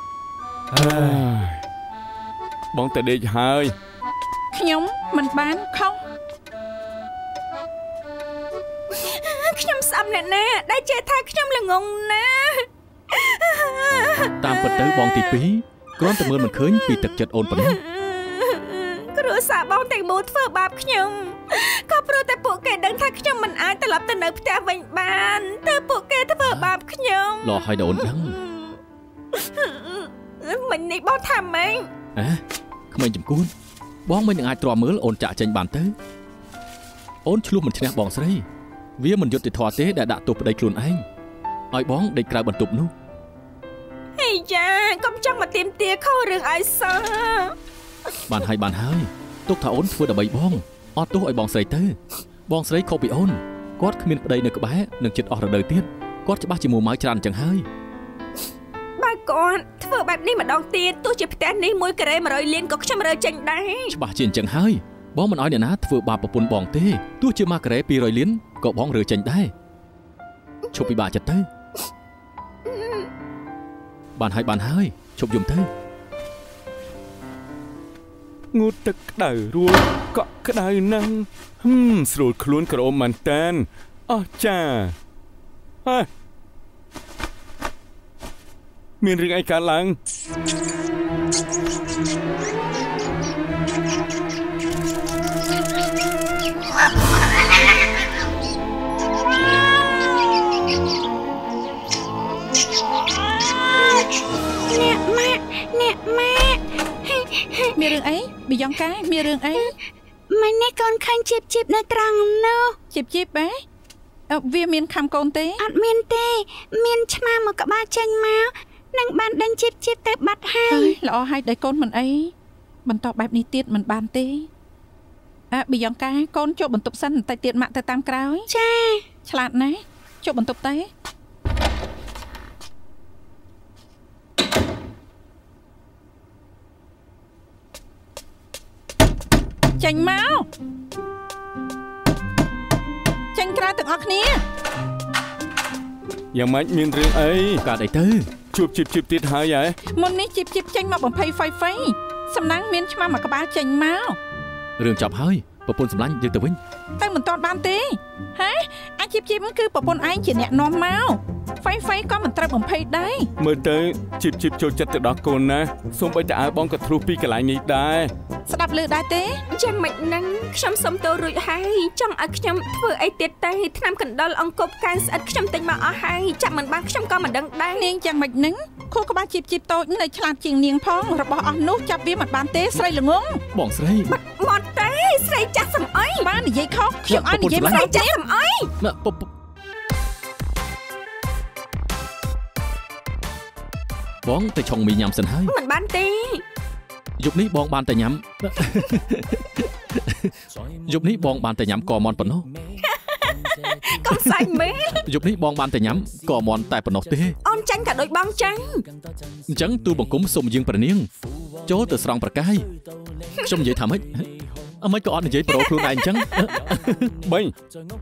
បងទៅដេកហើយខ្ញុំមិនបានខុសខ្ញុំស្អប់អ្នកណាដែលជេរថាខ្ញុំល្ងងណាតាមពិតទៅបងទី2គ្រាន់តែមើលមិនឃើញពីទឹកចិត្តអូនប៉ុណ្ណោះគ្រួសារបងទាំងមូលធ្វើបាបខ្ញុំក៏ព្រោះតែពួកគេដឹងថាខ្ញុំមិនអាចត្រឡប់ទៅនៅផ្ទះវិញបានតែពួកគេធ្វើបាបខ្ញុំឡោះឲ្យដល់អូនដឹងមិញនេះបងថាម៉េចក្មេងចំគួនបងមិននឹងអាចទ្រាំមើលអូនចាក់ចេញបានទៅអូនឆ្លោះមិនឈ្នះបងស្រីវាមិនយុត្តិធម៌ទេដែលដាក់ទោសប្តីខ្លួនឯងឲ្យបងដេកក្រៅបន្ទប់នោះហេយ៉ាកុំចង់មកទាមទារខុសរឿងឲ្យសោះបានហើយទុកថាអូនធ្វើដើម្បីបងអត់ទោសឲ្យបងស្រីទៅបងស្រីខុសពីអូនគាត់គ្មានប្តីនៅក្បែរនឹងចិត្តអស់រដូវទៀតគាត់ច្បាស់ជាមួម៉ៅច្រើនចឹងហើយបើគាត់ធ្វើបែបនេះម្ដងទៀតទោះជាផ្ទះនេះ1ការ៉េ100លានក៏ខ្ញុំរើចេញដែរច្បាស់ជាអញ្ចឹងហើយបងមិនអោយអ្នកណាធ្វើបាបប្រពន្ធបងទេទោះជា1ការ៉េ200លានក៏បងរើចេញដែរឈប់ពិបាកចិត្តទៅបានហើយឈប់យំទៅងូតទឹកក្តៅរួចកក់ក្តៅណាស់ស្រួលខ្លួនក្រអូមមែនតានអស់ចាមានរឿងអីកើតឡើងអ្នកម៉ាក់មានរឿងអីប៊ីយ៉ងកាមានរឿងអីម៉ែនេះកូនឃើញជីបនៅត្រង់នោះជីបហ៎វាមានខំកូនទេអត់មានទេមានឆ្មាមកក្បាលចេញមកនឹងបានដេញជីបទៅបាត់ហើយល្អហើយដែលកូនមិនអីបន្តបែបនេះទៀតមិនបានទេប៊ីយ៉ងកាកូនចូលបន្ទប់សិនបន្តិចទៀតម៉ាក់ទៅតាមក្រោយចាឆ្លាតណាស់ចូលបន្ទប់ទៅចេញមកចេញក្រៅទាំងអស់គ្នាយ៉ាងម៉េចមានរឿងអីកើតអីទៅជួបជីបទៀតហើយហ៎មុននេះជីបចេញមកបំភ័យហ្វៃសំណាងមានឆ្មាមកក្បាលចេញមករឿងចប់ហើយប្រពន្ធសម្លាញ់យើងទៅវិញតែមិនទាន់បានទេហ៎អាជីបគឺប្រពន្ធឯងជាអ្នកនាំមកហ្វៃក៏មិនត្រូវបំភ័យដែរមើលទៅជីបចូលចិត្តទៅដល់កូនណាសូម្បីតែអើបងក៏ធ្លុះពីកន្លែងនេះដែរស្ដាប់ឮដែរទេយ៉ាងម៉េចហ្នឹងខ្ញុំសុំទោសរួចហើយចង់ឲ្យខ្ញុំធ្វើអីទៀតទេថ្នាំកណ្ដុរអង្គប់កាយស្អិតខ្ញុំទិញមកអស់ហើយចាប់មិនបានខ្ញុំក៏មិនដឹងដែរនាងយ៉ាងម៉េចហ្នឹងខួរក្បាលជីបតូចនៅឆ្លាតជាងនាងផងរបស់អស់នោះចាប់វាមិនបានទេស្រីល្ងងបងស្រីមកទេស្រីចាស់សំអីបាននិយាយខុសខ្ញុំអត់និយាយស្រីចាស់សំអីបងទៅឆុងមីញ៉ាំសិនហើយមិនបានទេយប់នេះបងបានតែញ៉ាំយប់នេះបងបានតែញ៉ាំកមន់ប៉ុណ្ណោះកុំសាច់មែនយប់នេះបងបានតែញ៉ាំកមន់តែប៉ុណ្ណោះទេអូនចាញ់ក៏ដូចបងចាញ់អញ្ចឹងទូបង្គំសូមយើងប្រនាងចូលទៅស្រង់ប្រកាយខ្ញុំនិយាយថាម៉េចអមិនក៏អត់និយាយប្រូខ្លួនឯងអញ្ចឹងបេញ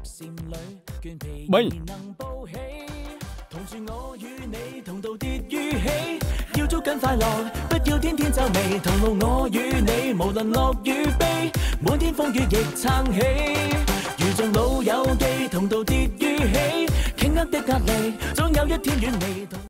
要捉緊快樂，不要天天皺眉。同路我與你，無論樂與悲，滿天風雨亦撐起。如像老友記，同渡跌與起，頃刻的壓力，總有一天遠離。